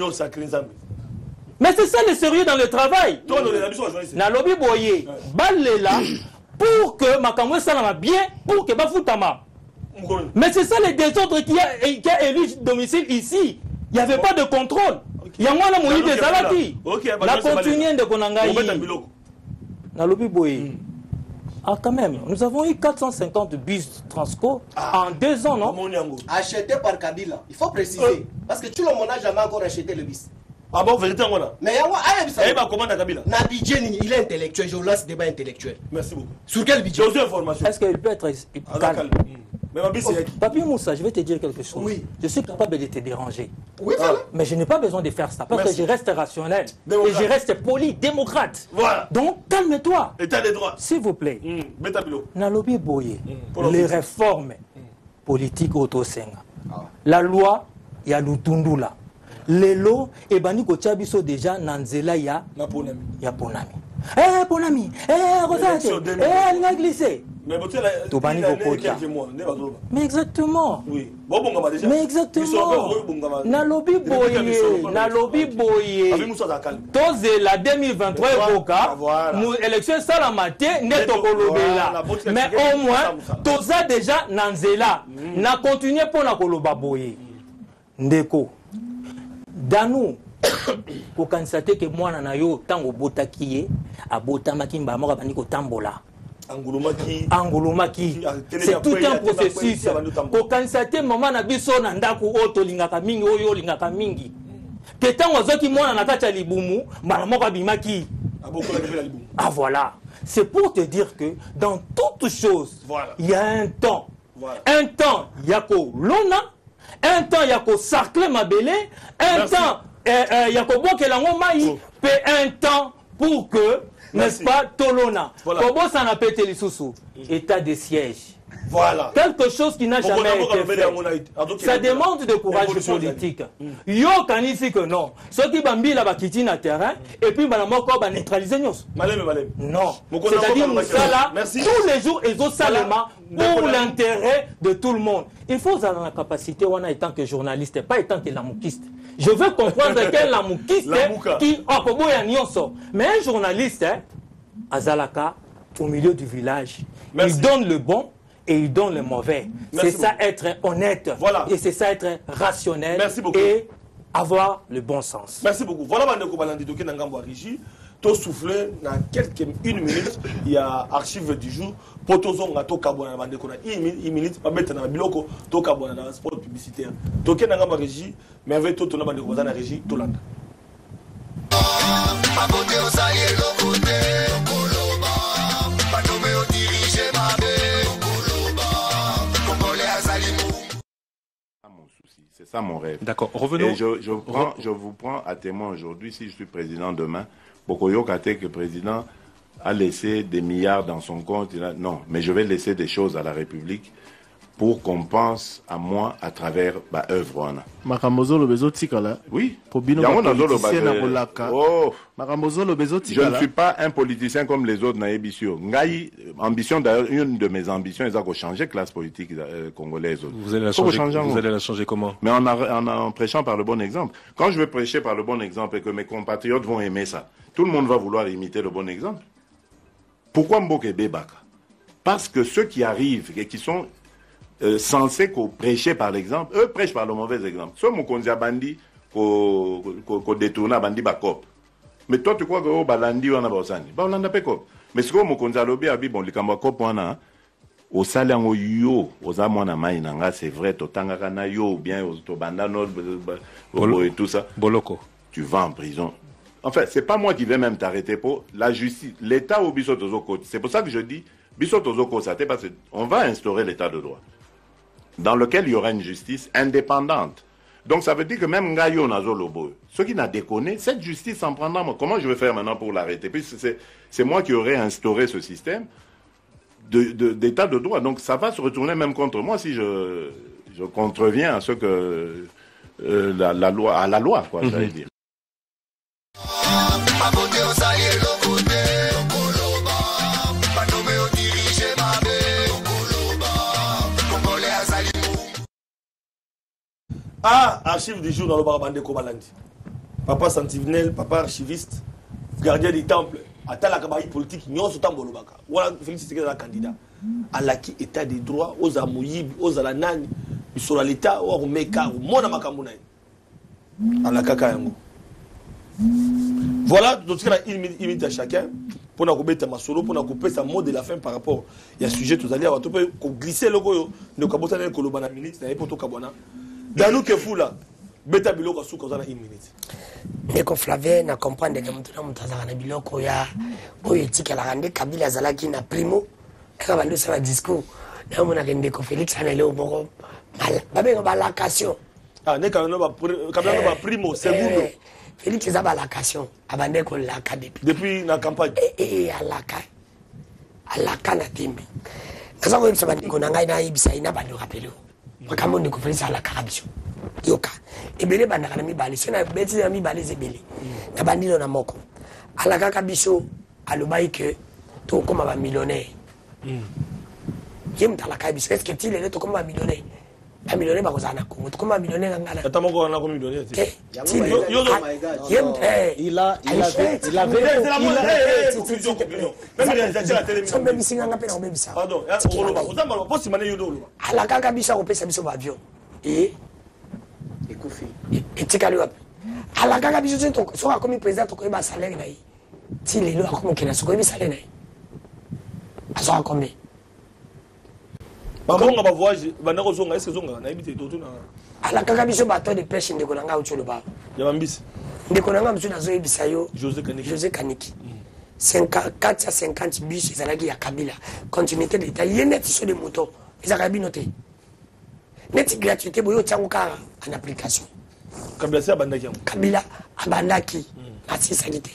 [SPEAKER 4] Mais c'est ça le sérieux dans le travail. Na lobby boye, balle là pour que ma kamwe ça va bien, pour que ba foutama. Mais c'est ça le désordre qui a élu domicile ici. Il n'y avait pas de contrôle. Il y a moins de moyens de Zalaki. La continuité de Konangaï. Dans le Biboé. Ah, quand même, nous avons eu 450 bus Transco en 2 ans, non?
[SPEAKER 5] Acheté par Kabila. Il faut préciser. Parce que tout le monde n'a jamais encore acheté le bus.
[SPEAKER 2] Ah bon, vérité, on a.
[SPEAKER 5] Mais il y a
[SPEAKER 2] comment Kabila?
[SPEAKER 5] Nabidjeni, il est intellectuel. Je lance débat intellectuel.
[SPEAKER 2] Merci beaucoup.
[SPEAKER 5] Sur quel budget?
[SPEAKER 2] J'ai reçu information.
[SPEAKER 4] Est-ce qu'il peut être calme?
[SPEAKER 2] Mais ma c'est qui?
[SPEAKER 4] Papi Moussa, je vais te dire quelque chose.
[SPEAKER 5] Oui.
[SPEAKER 4] Je suis capable de te déranger.
[SPEAKER 5] Oui, voilà.
[SPEAKER 4] Mais je n'ai pas besoin de faire ça parce que je reste rationnel. Et je reste poli, démocrate.
[SPEAKER 2] Voilà.
[SPEAKER 4] Donc, calme-toi.
[SPEAKER 2] État des droits.
[SPEAKER 4] S'il vous plaît.
[SPEAKER 2] Betabilo.
[SPEAKER 4] Nalobi Boye. Les réformes politiques au Senga. La loi, il y a l'Utundula. Les lots, et Baniko Tchabiso déjà, Nanzela, il y a Ponami. Eh, Ponami. Eh, Rosate. Eh, elle a glissé. Mais exactement.
[SPEAKER 2] Oui.
[SPEAKER 4] Mais exactement. Nalobi Boye. Tose la 2023 Boka. Nous élection salamate neto kolobela. Mais au moins toza déjà Nanzela. Na continuer pour na koloba Boye. Ndeko. Danou. Pour constater que moi na yo tango botakiye abotamaki mbamoko bandiko tambola. Angulumaki. C'est tout un processus. Pour constater maman na biso na ndaku oto lingaka mingi oyo lingaka mingi. Que tango zoki mwana na kati ya libumu mbana moko abimaki. Ah voilà. C'est pour te dire que dans toute chose, il y a un temps. Un temps yako lona, un temps yako sarcle mabele, un temps yako bokelango mai, pe un temps pour que n'est-ce pas, Tolona. Comment ça n'a pas été les sous-sous? État de siège.
[SPEAKER 2] Voilà.
[SPEAKER 4] Quelque chose qui n'a jamais été fait. Ça demande de courage politique. Yo kanisi que non. Ceux qui bambi là bakiti na terrain et puis banamoko ba neutraliser nyos. Non. C'est-à-dire Moussala tous les jours ils ont salement pour l'intérêt de tout le monde. Il faut avoir la capacité on a étant que journaliste pas étant que lamoukiste. Je veux comprendre quel lamoukiste qui okoboya nyonso. Mais un journaliste Azalaka au milieu du village, il donne le bon et il donne le mauvais. C'est ça être honnête.
[SPEAKER 2] Voilà.
[SPEAKER 4] Et c'est ça être rationnel. Et avoir le bon sens.
[SPEAKER 2] Merci beaucoup. Voilà, Bandeko Balandi Doké Nangambo Rigi. Tout soufflé dans une minute. Il y a archive du jour. Pour tous on a tout kabouana Bandeko une minute. Pas mettre dans la biloko. Tout kabouana dans le sport publicitaire. Doké Nangambo Rigi. Mais avec tout le Bandeko Bazana Rigi. Tout l'and.
[SPEAKER 8] C'est ça mon rêve.
[SPEAKER 9] D'accord, revenons.
[SPEAKER 8] Et je vous prends à témoin aujourd'hui, si je suis président demain, Bokoyo Kate, que le président a laissé des milliards dans son compte. Non, mais je vais laisser des choses à la République pour qu'on pense à moi à travers ma œuvre. Oui. Je ne suis pas un politicien comme les autres naïbisio. Ambition d'ailleurs, une de mes ambitions, c'est de changer la classe politique congolaise.
[SPEAKER 9] Vous allez la changer comment?
[SPEAKER 8] Mais en prêchant par le bon exemple. Quand je vais prêcher par le bon exemple et que mes compatriotes vont aimer ça, tout le monde va vouloir imiter le bon exemple. Pourquoi Mboke Bebaka? Parce que ceux qui arrivent et qui sont censés prêcher par l'exemple, eux prêchent par le mauvais exemple. Ceux qui bandi, qui détournent bandi bakop. Mais toi, tu crois que balandi on a bosani. Ba on a peko. Mais ce que mon konzalobi abi bon likambo kopona au salango yo aux amona mai nanga c'est vrai totanga kana yo bien au tobanda no et tout ça.
[SPEAKER 9] Boloko.
[SPEAKER 8] Tu vas en prison. En fait, c'est pas moi qui vais même t'arrêter pour la justice, l'état au biso tozoko. C'est pour ça que je dis biso tozoko ça parce qu'on va instaurer l'état de droit dans lequel il y aura une justice indépendante. Donc ça veut dire que même Ngayo Nazolobo, ceux qui n'a déconné, cette justice s'en prendra. Comment je vais faire maintenant pour l'arrêter? Puis c'est moi qui aurais instauré ce système d'état de droit. Donc ça va se retourner même contre moi si je contreviens à ce que la loi, quoi, j'allais dire.
[SPEAKER 2] Ah, archive du jour dans le Barabande Kobalandi. Papa sentinelle, papa archiviste, gardien du temple, à la cabaye politique, nous sommes en Bolobaka. Voilà, Félix Tshisekedi est candidat. À l'acquis état des droits, aux Amouyib, aux Alanang, sur l'état, aux Meka, aux Mona Makamounaï. À la Kakayango. Voilà, donc il y a une minute à chacun pour nous couper ma solo, pour nous couper sa mot de la fin par rapport à sujet tous allés, on peut glisser le goyo, ne kabota ne kolobana minute, na epoto kabona. Danou ke fula, beta biloko sou kozana une minute.
[SPEAKER 3] Neko Flavien na comprendre que mutuna mutazaka na biloko ya oyo etikala rande Kabila zalaki na primo, ka bandu sala discours, na mona kende ko Félix ana leo moko mal, babenga balakation.
[SPEAKER 2] Ah, ne Kabila ba primo segundo.
[SPEAKER 3] Félix eza balakation, abande ko laka
[SPEAKER 2] depuis la campagne.
[SPEAKER 3] Alaka na tembi. Kaza ko yebisa bandeko na ngai na yebisa ina bando rappelé. Makambo ndeko Félix alaka kabisho. Yoka. Ebele bandaka na mibale, so na beti na mibale zebele. Na bandilo na moko. Alaka kabisho alobai ke to koma ba millionnaire. Yem talaka kabisho, est-ce que tu le to koma millionnaire? Ba millionnaire ba kozana Congo, to koma millionnaire ngala.
[SPEAKER 2] Ata moko na ko millionnaire.
[SPEAKER 7] Il avait
[SPEAKER 3] pardon, ala kaka bisa ko pesa biso ba avion.
[SPEAKER 7] Ekufi.
[SPEAKER 3] Etikali wapi? Ala kaka biso to so ka komi président to ko ba salaire na yi. Ti lelo akomo kena so ko bi salaire na yi. Aso akombe.
[SPEAKER 2] Babonga ba voyage, bana ko zonga, est-ce que zonga na ibite to na.
[SPEAKER 3] Ala kaka biso ba to de pêche ndeko na nga ucholo ba.
[SPEAKER 2] Ya bambisi.
[SPEAKER 3] Ndeko na nga msu na zo ebisa yo
[SPEAKER 2] José Kaniki.
[SPEAKER 3] 4 à 50 bus ezalaki ya Kabila. Continuité d'état yenet sur les motos. Ezaka binote. Net gratuité boyo tsango ka en application.
[SPEAKER 2] Kabila c'est abandaki.
[SPEAKER 3] Kabila abandaki. Asi sanité.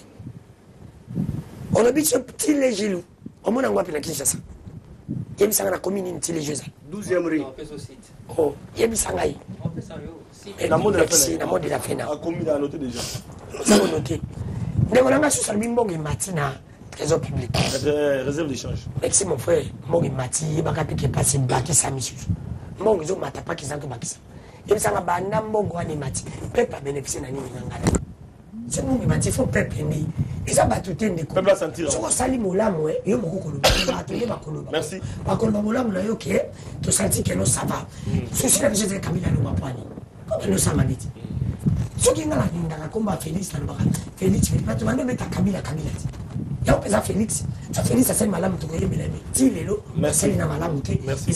[SPEAKER 3] On a dit ce petit légilou. On m'a ngwa pena Kinshasa. Yebisanga na commune une petit légiosa.
[SPEAKER 5] 12e rue.
[SPEAKER 3] Oh, yebisanga yi.
[SPEAKER 2] La mode
[SPEAKER 3] de la fin.
[SPEAKER 2] A combien à noter déjà?
[SPEAKER 3] Ça va noter. Ndeko nanga sur salbi mbongi matina trésor public.
[SPEAKER 2] Réserve d'échange.
[SPEAKER 3] Merci mon frère. Mbongi mati bakapi ke passe baki sa misu. Mbongi zo mata pa kizanto bakisa. Yebisanga banda mbongo wani mati. Pepe bénéficier na nini ngala. Ce mbongi mati faut pepe ni. Eza batute ndeko.
[SPEAKER 2] Pepe sentir.
[SPEAKER 3] Soko sali molamu yo moko koloba. Batute bakoloba.
[SPEAKER 2] Merci.
[SPEAKER 3] Bakoloba molamu na yo ke to senti que non ça va. Ceci la vie de Kabila no mapani. Comment nous ça m'a dit? Ce qui est là, il combat Félix, Félix, tu m'as dit Kabila. Il y a un Félix, ça c'est malade, tu connais, mais il est là, c'est une malade, merci.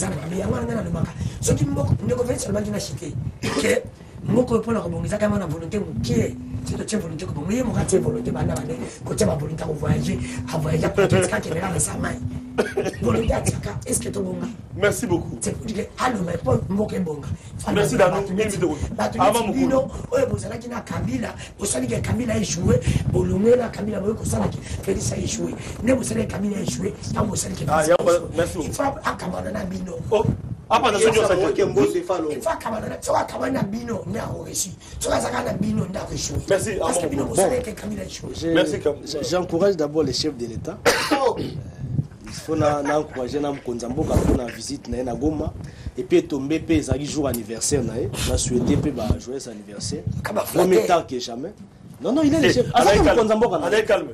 [SPEAKER 3] Ce qui me confie seulement d'une acheté, que mon copain a rebondis à la volonté, qui est, c'est de tiens volonté, comme moi, mon raté volonté, côté ma volonté à voyager, pour tout ce qui est là, mais ça m'a. Volonté à Tiaka, est-ce que tu bon?
[SPEAKER 2] Merci beaucoup.
[SPEAKER 3] C'est pour dire, allô, mais pas Moké Bonga.
[SPEAKER 2] Merci d'avoir
[SPEAKER 3] avant Bino, vous allez dire Kabila, vous allez dire Kabila a échoué, vous allez Kabila, vous allez dire Félix a échoué, ne vous allez Kabila a échoué, quand vous allez dire
[SPEAKER 2] merci.
[SPEAKER 3] Il faut Akabana Bino.
[SPEAKER 2] Ah, pas de ce
[SPEAKER 3] il faut Akabana Bino, n'a reçu. Sur la Zagana Bino, n'a reçu.
[SPEAKER 2] Merci.
[SPEAKER 3] Parce que Bino, vous allez que Kabila a échoué.
[SPEAKER 2] Merci.
[SPEAKER 7] J'encourage d'abord les chefs de l'État. Il faut encourager na Mkonzamboka pour la visite na Goma et puis tomber pe ezali jour anniversaire na na souhaiter pe ba joyeux anniversaire premier temps que jamais. Non, il est le chef.
[SPEAKER 2] Allez calme.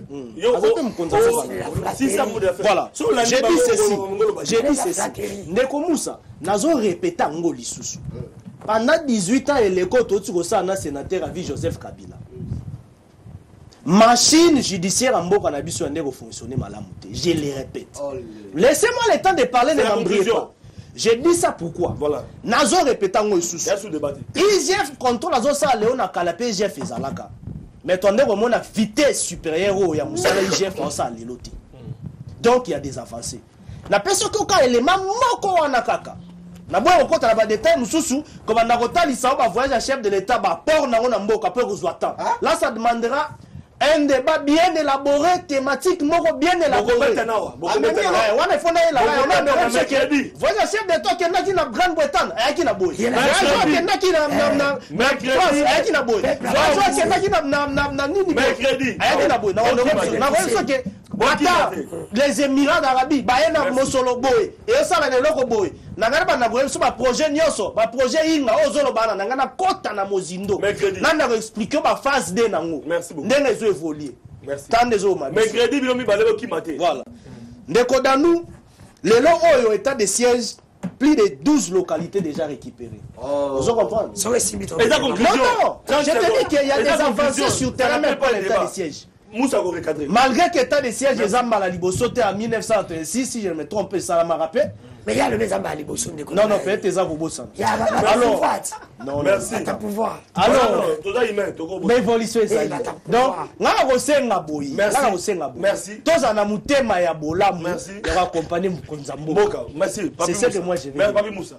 [SPEAKER 7] Voilà. J'ai dit ceci. Ndeko Moussa, nazo répéter ngo lisusu. Pendant 18 ans et l'école tout ça na sénateur à vie Joseph Kabila.
[SPEAKER 5] machine judiciaire en mboka na biso ndeko fonctionner malamu te. Je le répète. Laissez-moi le temps de parler, ne m'embrouillez pas. Je dis ça pourquoi.
[SPEAKER 2] Voilà.
[SPEAKER 5] Nazo répétant ngo isusu.
[SPEAKER 2] Ya sous débat.
[SPEAKER 5] IGF contrôle azo ça Léon na kalapé IGF ezalaka. Mais ton ndeko mona vitesse supérieure ya musala IGF on ça leloti. Donc il y a des avancées. Na peso ko ka élément moko wana kaka. Na boya okota na ba détail mususu comme na kotalisa ba voyage à chef de l'état ba port na ngona mboka pe kozwa temps. Là ça demandera un débat bien élaboré, thématique moko bien élaboré. Wana fona ela on voyage à chef d'état qui na na Grande-Bretagne ayaki na boy. Voyage qui na France ayaki na boy. Voyage qui na nini mercredi ayaki na boy. Na on que les Émirats d'Arabie baena mosolo boy et ça na loko boy nangana ba na boy so ba projet nyoso ba projet inga ozolo bana nangana kota na mozindo nanda ko expliquer ba phase D nango ndenge ezo évoluer tande zo ma
[SPEAKER 2] mercredi bilomi balelo ki maté
[SPEAKER 5] voilà ndeko danu lelo oyo état de siège plus de 12 localités déjà récupérées. Vous comprenez?
[SPEAKER 3] Sans les similitudes.
[SPEAKER 5] Non, non, je te dis qu'il y a des avancées sur terrain même pas l'état de siège. Malgré que l'état de siège des Zamba la Liboso en 1936, si je ne me trompe, ça m'a rappelé.
[SPEAKER 3] Mais il y a le Zamba la Liboso.
[SPEAKER 5] Non, non, peut-être les Abobosan.
[SPEAKER 3] Il y a alors,
[SPEAKER 5] non,
[SPEAKER 2] merci.
[SPEAKER 3] Ta pouvoir.
[SPEAKER 5] Alors, mais évolution est ça. Donc, merci.
[SPEAKER 2] Merci.
[SPEAKER 5] Tous en amutema ya bola. Merci. Il va accompagner Mkonzambo.
[SPEAKER 2] Merci.
[SPEAKER 5] C'est ce que moi je veux.
[SPEAKER 2] Merci Moussa.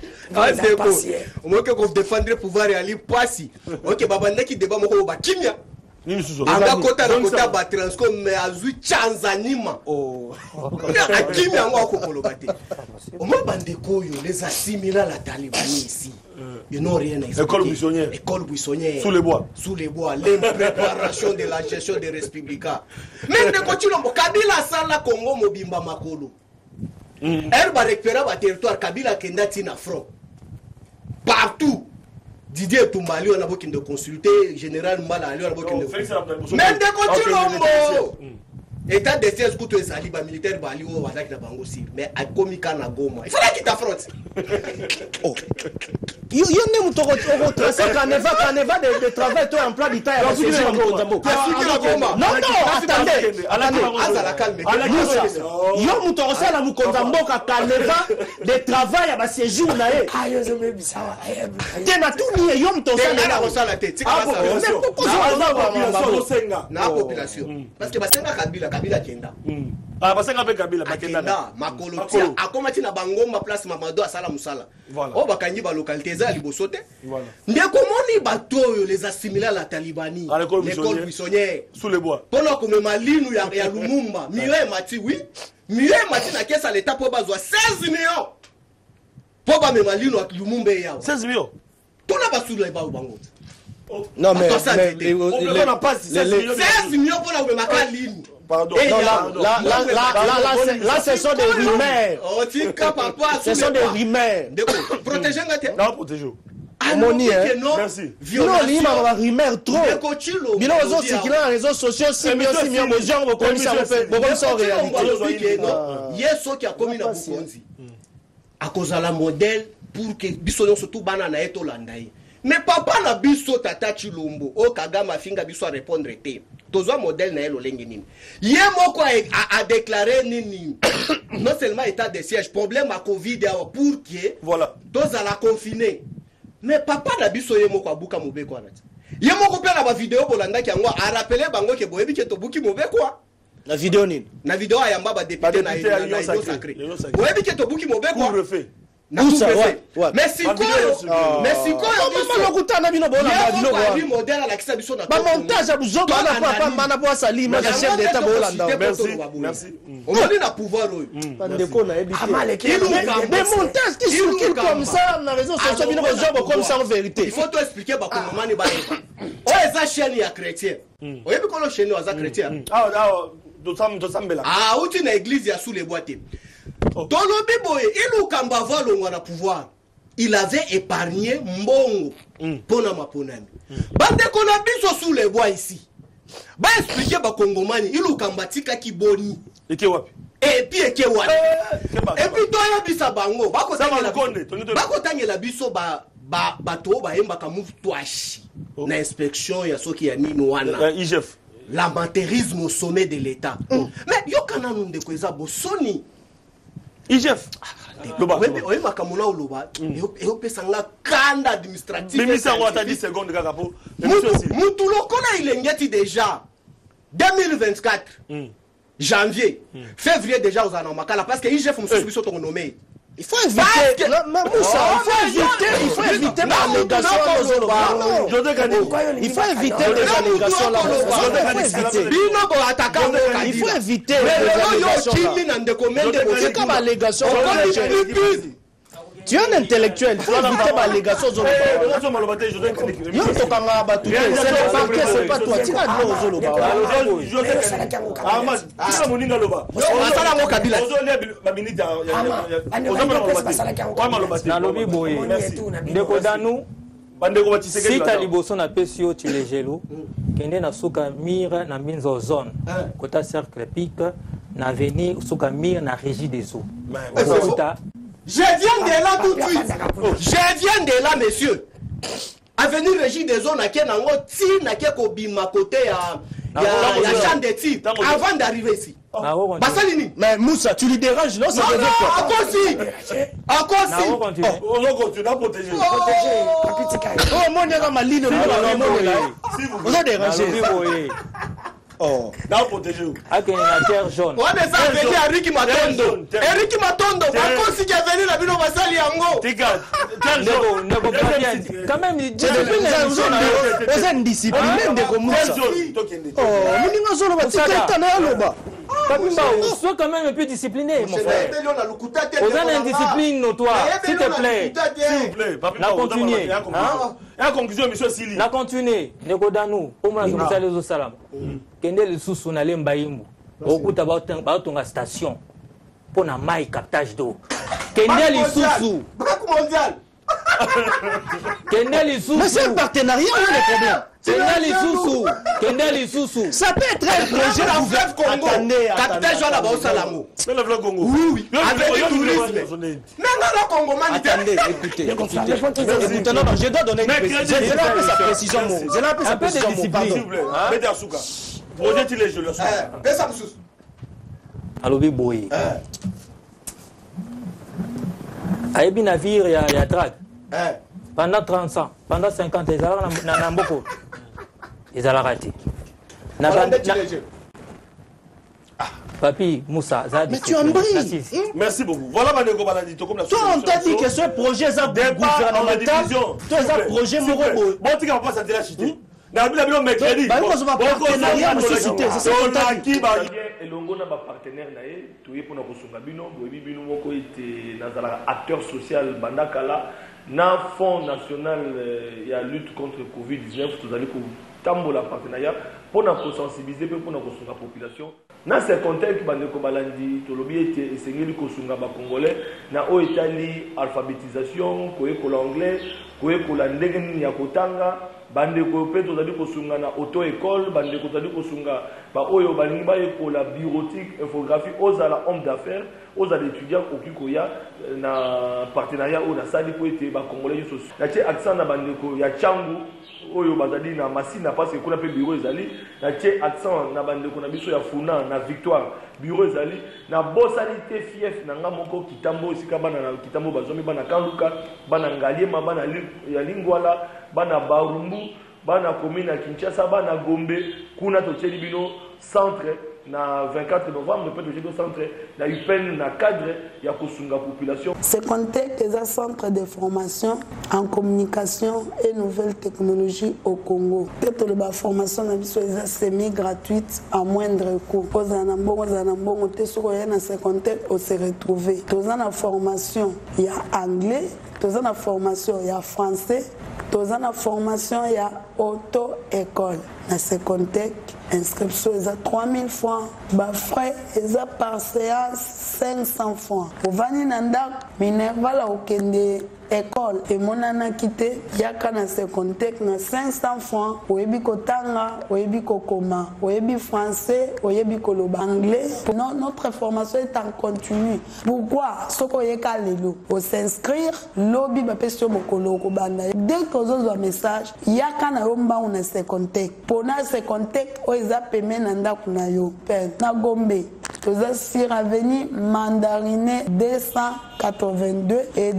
[SPEAKER 7] Au moins que vous défendrez le pouvoir et aller passer. Ok, Babanda qui débat mon combat. Kimia. Anga kota na kota ba transcom mais azui chanzanima. Oh. Kimia ngo akokolo bate. Au moins bandeko yo les assimilés la Talibanie ici. Ils n'ont rien à expliquer.
[SPEAKER 2] École buissonnière.
[SPEAKER 7] École buissonnière.
[SPEAKER 2] Sous les bois.
[SPEAKER 7] Sous les bois. L'impréparation de la gestion des Républicains. Même de Kochilombo, Kabila Sala Congo Mobimba Makolo. Elle va récupérer le territoire Kabila Kendati na front. Partout. Didier Toumbali, on a beaucoup de consulter. Général Mbala, on a beaucoup de. Même de Kochilombo. État de siège couteau et saliba militaire bali ou wazaki na bango sir mais a komika na Goma il fallait qu'il t'affronte.
[SPEAKER 5] Oh yo ne mutoko tracer caneva de travail toi en plan d'état ya basiji na Mkonzambo non attendez
[SPEAKER 7] azala calme
[SPEAKER 5] yo mutoko sala Mkonzambo ka caneva de travail ya basiji na ye
[SPEAKER 3] ayo zo me bisawa
[SPEAKER 5] tena tuni yo mutoko
[SPEAKER 7] sala na sala tete na population parce que basenga Kabila kenda.
[SPEAKER 2] Ah basenga pe Kabila bakenda.
[SPEAKER 7] Makolo tia akomati na bangomba place Mamado asala musala. O bakanyi ba localité za libosote.
[SPEAKER 2] Voilà.
[SPEAKER 7] Ndeko moni bato les assimilés à la Talibanie. L'école buissonnière
[SPEAKER 2] sous les bois.
[SPEAKER 7] Pendant que malinu ya Lumumba, Mireille Mati oui. Mireille Mati na caisse à l'état pour bazwa 16 millions. Pour ba malinu ya Lumumba ya.
[SPEAKER 2] 16 millions.
[SPEAKER 7] Tout na basou la ba bango.
[SPEAKER 5] Non mais
[SPEAKER 2] on n'a pas 16
[SPEAKER 7] millions pour la makalinu.
[SPEAKER 2] Pardon.
[SPEAKER 5] Non, là, ce sont des rumeurs.
[SPEAKER 7] Oh, tika papa.
[SPEAKER 5] Ce sont des rumeurs.
[SPEAKER 7] Protégez la
[SPEAKER 2] non, protégez.
[SPEAKER 5] Harmonie,
[SPEAKER 2] merci.
[SPEAKER 5] Non, il y a des rumeurs trop. Mais non, aux autres, c'est qu'il y a les réseaux sociaux, 6 millions de gens, vous connaissez en réalité.
[SPEAKER 7] Il y a ceux qui ont commis la Bukonzi. À cause de la modèle, pour que Bissonio surtout banana et Tolandaï. Mais papa na biso tata Chilombo, o Kagama finga biso à répondre te. Tozo modèle na elo lengi nini. Yé moko a déclaré nini. Non seulement état de siège, problème à Covid pour que
[SPEAKER 2] voilà.
[SPEAKER 7] Toza la confiné. Mais papa na biso yé moko abuka mobeko ana. Yé moko pe na ba vidéo bolanda ki yango a rappeler bango ke boyebi ke to buki mobeko.
[SPEAKER 5] Na vidéo nini?
[SPEAKER 7] Na vidéo ya mbaba député na Union Sacré. Boyebi ke to buki mobeko.
[SPEAKER 2] Pour refait.
[SPEAKER 7] Mais si quoi
[SPEAKER 5] comment lokutana bino bona bino
[SPEAKER 7] quoi modèle à l'accès biso na
[SPEAKER 5] ba montage ya buzoba na papa mana po sali ma chef d'état bolanda
[SPEAKER 7] merci on dit na pouvoir oyo
[SPEAKER 5] ndeko na ebité mais montage qui circule comme ça na réseaux sociaux bino bozoba comme ça en vérité
[SPEAKER 7] il faut tout expliquer ba komomani ba o eza chaîne ya chrétien oyebi ko lo chaîne ya chrétien ah uti na église ya sous les boîtes. Dans le Bible, il ou Kambava le pouvoir. Il avait épargné Mbongo pour ma ponami. Bande qu'on a biso sous les bois ici. Ba expliquer ba Kongomani, il ou Kambatika ki boni.
[SPEAKER 2] Et puis
[SPEAKER 7] ekewapi. Et puis toi ya bisa bango. Ba ko tangela biso bato ba yemba ka move twashi. Na inspection ya soki ya nini wana.
[SPEAKER 2] IGF.
[SPEAKER 5] l'amateurisme au sommet de l'État. Mais yo kana nunde ko eza bosoni.
[SPEAKER 2] IGF.
[SPEAKER 5] Oui, makamuna oloba. Et opesanga kanda administratif.
[SPEAKER 2] Mais ça on 10 secondes kaka po.
[SPEAKER 5] Mutu lokola ilengeti déjà 2024. Janvier, février déjà aux Anamakala parce que IGF me suit sur ton nommé.
[SPEAKER 7] Il faut éviter. Il faut éviter l'allégation. Il faut éviter les allégations là. Il faut éviter les allégations. C'est comme allégation. Tu es un intellectuel, il faut éviter l'allégation. C'est pas toi. Tu
[SPEAKER 4] si tu as liboso na pesio tu les gelo kende na suka mire na minzo zone kota cercle pic na venir suka mire na régie des eaux.
[SPEAKER 5] Je viens de là tout de suite. Je viens de là, monsieur. Avenue Régie des zones à Kenango, ti na ko bima côté ya champ de tir avant d'arriver ici. Basalini.
[SPEAKER 7] Mais Moussa, tu lui déranges, non?
[SPEAKER 5] Non, encore si. Encore si.
[SPEAKER 2] On va continuer à protéger.
[SPEAKER 7] Oh, mon Dieu, ma ligne, vous avez dérangé.
[SPEAKER 2] Oh, là protéger vous.
[SPEAKER 4] Avec une terre jaune.
[SPEAKER 5] Ouais, mais ça venu à Ricky Matondo. Ricky Matondo, pas comme si tu es venu la bino basali yango.
[SPEAKER 2] Tika, terre jaune.
[SPEAKER 4] Quand même,
[SPEAKER 7] vous êtes discipliné de Moussa. Oh, nous sommes là.
[SPEAKER 4] Sois quand même un peu discipliné, mon frère. Vous avez une discipline notoire, s'il te plaît.
[SPEAKER 2] S'il vous plaît,
[SPEAKER 4] la continuer.
[SPEAKER 2] La conclusion, monsieur Sili.
[SPEAKER 4] La continuer. Negodanu, au moins, nous allons au salam. Kende le sous na lemba yimbu. Okuta ba tonga station. Pour na mai captage d'eau. Kende le sous.
[SPEAKER 5] Banque mondiale.
[SPEAKER 4] Kende le sous.
[SPEAKER 7] Mais c'est un partenariat, où est le problème?
[SPEAKER 4] Kende le sous.
[SPEAKER 7] Ça peut être un projet
[SPEAKER 5] la fleuve Congo. Captage à la base Salamo.
[SPEAKER 2] C'est le fleuve Congo.
[SPEAKER 5] Oui, avec le tourisme. Mais non, le Congo,
[SPEAKER 7] attendez, écoutez. Non, je dois donner une précision. Je l'ai appelé sa précision. Je l'ai appelé sa précision.
[SPEAKER 2] S'il vous plaît, mettez à Souka. Projet les jeux.
[SPEAKER 5] Pesa Moussous.
[SPEAKER 4] Alobi Boy. Ayebi navire ya drag. Pendant 30 ans, pendant 50 ans, ils allaient beaucoup. Ils allaient rater. Papi, Moussa, Zadi.
[SPEAKER 7] Mais tu en brilles.
[SPEAKER 2] Merci beaucoup. Voilà ma négo baladi.
[SPEAKER 7] Toi, on t'a dit que ce projet est un gouvernemental. Toi, c'est un projet Morobo.
[SPEAKER 2] Bon, tu vas pas s'en déracher. Na bila bilo mercredi.
[SPEAKER 7] Bah, nous avons partenariat nécessité. C'est ça qu'on t'a dit.
[SPEAKER 2] Elongo na ba partenaire na ye, toye pona kosunga bino, boyebi bino moko ete nazala acteur social bandakala na Fonds national ya lutte contre Covid-19 tozali ko tambola partenariat pona ko sensibiliser pe pona kosunga population. Na ce contexte bandeko balandi tolobi ete esengeli kosunga ba congolais na o etali alphabétisation ko ekola anglais ko ekola ndenge nini ya kotanga bandeko pe tozali kosunga na auto école bandeko tozali kosunga ba oyo balingi ba ekola bureautique infographie ozala homme d'affaires ozala étudiant okikoya na partenariat o na sali ko ete ba congolais yoso na tie accent na bandeko ya changu oyo bazali na masina parce que kuna pe bureau ezali na tie accent na bandeko na biso ya funa na victoire bureau ezali na bosalité fief na nga moko kitambo esika bana na kitambo bazomi bana kanluka bana ngaliema bana ya lingwala bana barumbu bana commune ya Kinshasa bana Gombe kuna tocheli bino centre na 24 novembre peut tocheli centre na UPN na cadre ya kosunga population.
[SPEAKER 10] Ce contexte est un centre de formation en communication et nouvelles technologies au Congo. Peut-être la formation na biso est semi-gratuite à moindre coût. Ozanambongo te soko ya na ce contexte on se retrouver. Tozana la formation il y a anglais, tozana la formation il y a français, tozana la formation il y a auto-école. Dans ce contexte, inscription est à 3000 francs, bas frais est par séance 500 francs. Au Vani Nanda, Minerva la okende école et mon ana quitté, yaka dans ce contexte na 500 francs, oyebi kotanga, oyebi kokoma, oyebi français, oyebi koloba anglais. Non, notre formation est en continu. Pourquoi? Soko yeka lelo, au s'inscrire, lobi ba pesio bokolo ko banda. Dès que vous avez un message, yaka na yo mbangu na Secontec pona Secontec oyo eza peme na ndako na yo père na Gombe toza sur avenue Mandarine 282 et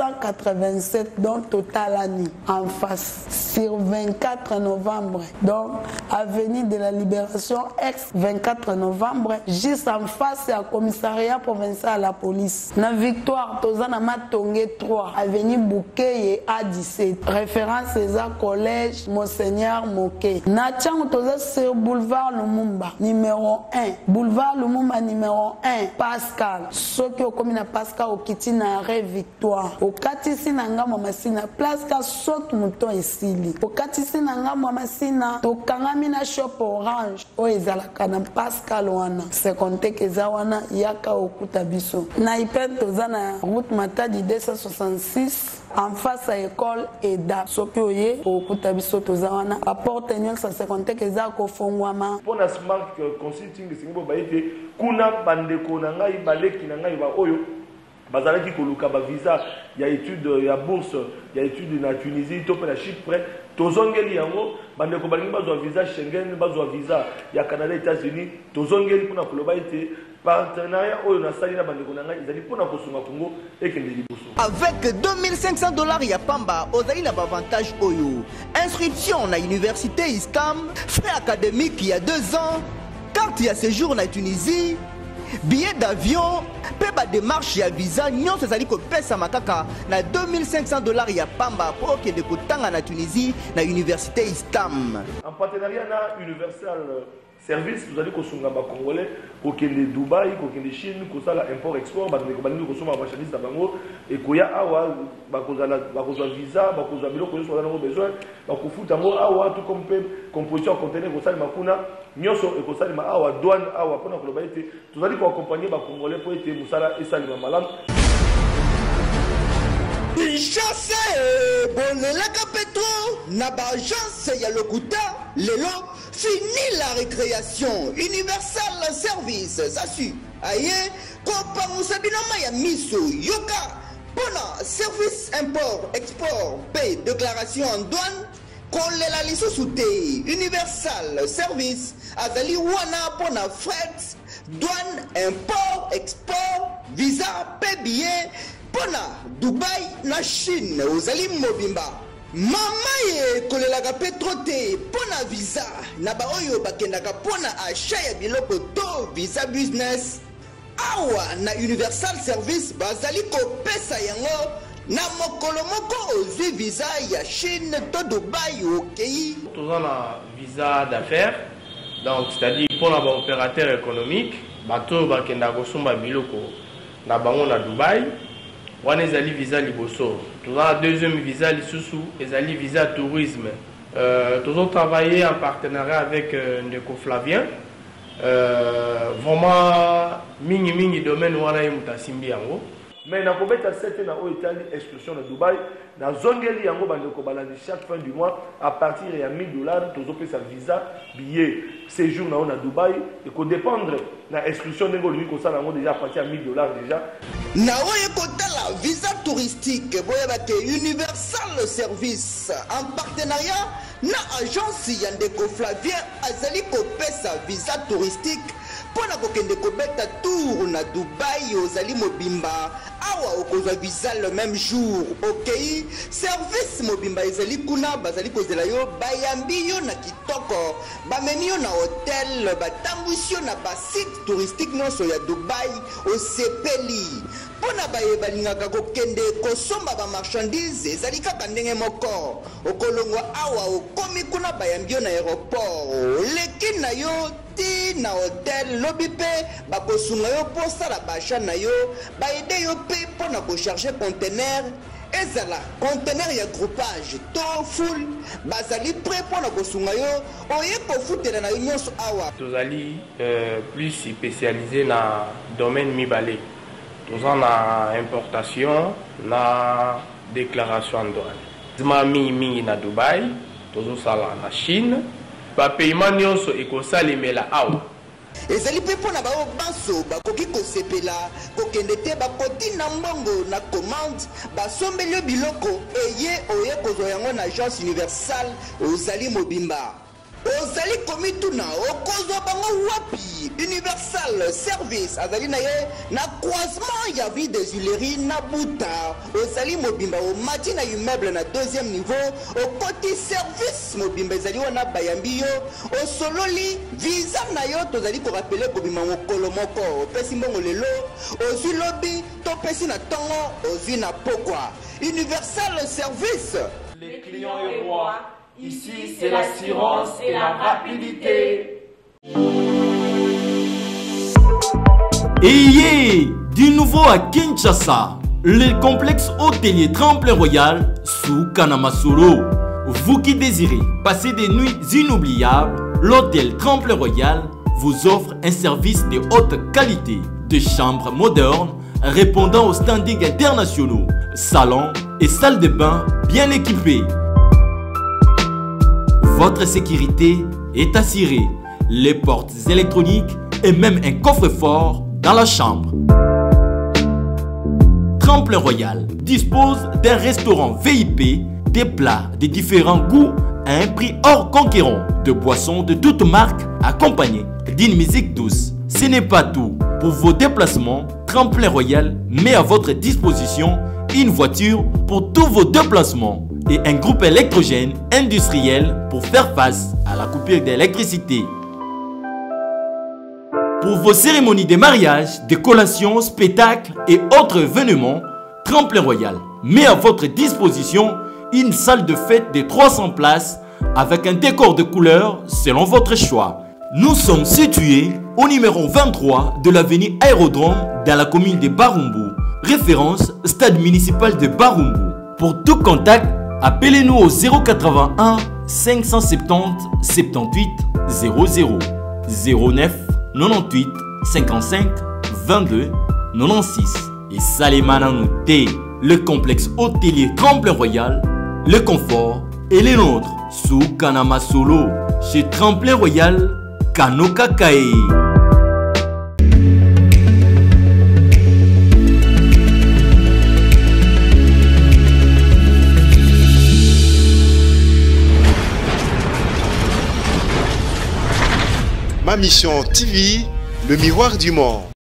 [SPEAKER 10] 287 donc total année en face sur 24 novembre donc avenue de la Libération ex 24 novembre juste en face à commissariat provincial à la police na Victoire toza na Matonge 3 avenue Boukeye A17 référence eza collège Monseigneur Moké na Tchango toza sur boulevard Lumumba numéro 1 boulevard Lumumba numéro 1 Pascal soki okomi na Pascal okiti na arrêt Victoire okatisi na ngambo masina place ka soki muton esili okatisi na ngambo masina tokangami na shop Orange oyo ezalaka na Pascal wana Secontec eza wana yaka okuta biso na ipen toza na route Matadi 266 en face à école EDA soki oye okuta biso toza wana apporte nyonso Secontec eza kofongwama
[SPEAKER 2] mpona smart consulting esengi bayete kuna bandeko na ngai baleki na ngai ba oyo bazalaki koluka ba visa ya étude ya bourse ya étude na Tunisie to pe na Chypre tozongeli yango bandeko balingi bazwa visa Schengen bazwa visa ya Canada États-Unis tozongeli mpona koloba ete partenariat oyo na sali na bandeko na ngai ezali mpona kosunga Congo ekende liboso.
[SPEAKER 11] Avec $2500 ya pamba ozali na avantage oyo inscription na université ISCAM, frais académiques il y a 2 ans, carte ya séjour na Tunisie, billet d'avion, peba démarche ya visa, nyonso ezali kopesa makaka na $2500 ya pamba pour okende kotanga na Tunisie na université ISCAM.
[SPEAKER 2] En partenariat na Universal Service, vous allez kosunga ba Congolais kokende Dubaï, kokende Chine, kosala import export, bandeko balingi kosoma marchandise na bango et koya awa bakozwa visa, bakozwa biloko nyonso bazana besoin, bakofuta ngo awa tout comme composition conteneur kosala makuna nyonso ekosalima awa douane awa pona koloba ete tozali ko accompagner ba Congolais po ete musala esalima malamu.
[SPEAKER 11] Chasse bonelaka petro na ba agence ya lokuta lelo fini la récréation Universal Service sasu aye kopa musabinama ya miso yoka pona service import export paie déclaration en douane kolela lisusu te Universal Service azali wana pona fret douane import export visa paie billet pona Dubaï na Chine ozali mobimba mama ye kolelaka petro te pona visa na ba oyo bakendaka pona achat ya biloko to visa business awa na Universal Service bazali kopesa yango na mokolo moko ozwi visa ya Chine to Dubaï okei
[SPEAKER 12] toza na visa d'affaires donc c'est-à-dire pona ba opérateur économique bato bakenda kosomba biloko na bango na Dubaï wana ezali visa liboso toza deuxième visa lisusu ezali visa tourisme tozo travailler en partenariat avec Ndeko Flavien vraiment mingi domaine wana ye mutasimbi yango
[SPEAKER 2] mais na kobeta sete na oyo etali exclusion na Dubaï na zongeli yango bandeko balandi chaque fin du mois à partir ya $1000 tozopesa visa billet séjour na on à Dubaï et ko dépendre na exclusion ndenge olingi kosala yango déjà à partir ya $1000 déjà
[SPEAKER 11] na oyo kotala visa touristique boyeba ke Universal Service en partenariat na agence ya Ndeko Flavien azali kopesa visa touristique pona kokende kobeta tour na Dubaï ozali mobimba awa okozwa visa le même jour okei service mobimba ezali kuna bazali kozela yo bayambi yo na kitoko bameni yo na hotel batambwisi yo na basite touristique nyonso ya Dubaï osepeli pona baye balingaka kokende kosomba bamarchandise ezali kaka ndenge moko okolongwa awa okomi kuna bayambi yo na aéroport oleki na yo ti na hotel lobi mpe bakosunga yo posala basha na yo baede yo mpe mpona kocharge conteneur ezala conteneur ya groupage to full bazali prêt mpona kosunga yo oye kofutela na yo nyonso awa
[SPEAKER 12] tozali plus spécialisé na domaine mibale toza na importation na déclaration en douane zima mingi na Dubaï tozosala na Chine bapaiement nyonso ekosalemela awa
[SPEAKER 11] ezali mpe mpo na bao banso bakoki kosepela kokende te bakotina mbongo na commande basombeli yo biloko eye oye kozwa yango na agence universale ozali mobimba ozali komituna okozwa bango wapi universal service azali na ye na croisement ya vie des Huileries na buta ozali mobimba omati na immeuble na deuxième niveau okoti service mobimba ezali wana bayambi yo osololi visa na yo tozali korapele kobima mokolo moko opesi mbongo lelo ozwi lobi topesi na ntongo ozwi na pokwa universal service
[SPEAKER 13] les clients et rois. Ici, c'est l'assurance et la rapidité.
[SPEAKER 6] Ayez du nouveau à Kinshasa, le complexe hôtelier Tremplin Royal sous Kanamasolo. Vous qui désirez passer des nuits inoubliables, l'hôtel Tremplin Royal vous offre un service de haute qualité, de chambres modernes répondant aux standings internationaux, salons et salles de bain bien équipées. Votre sécurité est assurée, les portes électroniques et même un coffre-fort dans la chambre. Tremplin Royal dispose d'un restaurant VIP, des plats de différents goûts à un prix hors conquérant, de boissons de toutes marques accompagnées d'une musique douce. Ce n'est pas tout. Pour vos déplacements, Tremplin Royal met à votre disposition une voiture pour tous vos déplacements et un groupe électrogène industriel pour faire face à la coupure d'électricité. Pour vos cérémonies de mariage, de collations, spectacles et autres événements, Tremplin Royal met à votre disposition une salle de fête de 300 places avec un décor de couleurs selon votre choix. Nous sommes situés au numéro 23 de l'avenue Aérodrome dans la commune de Barumbu, référence stade municipal de Barumbu. Pour tout contact, appelez-nous au 081 570 78 00 09 98 55 22 96 et Salimana Nouté, le complexe hôtelier Tremplin Royal, le confort et les nôtres sous Kanamasolo chez Tremplin Royal Kanoka Kae.
[SPEAKER 1] Ma Mission TV, le miroir du monde.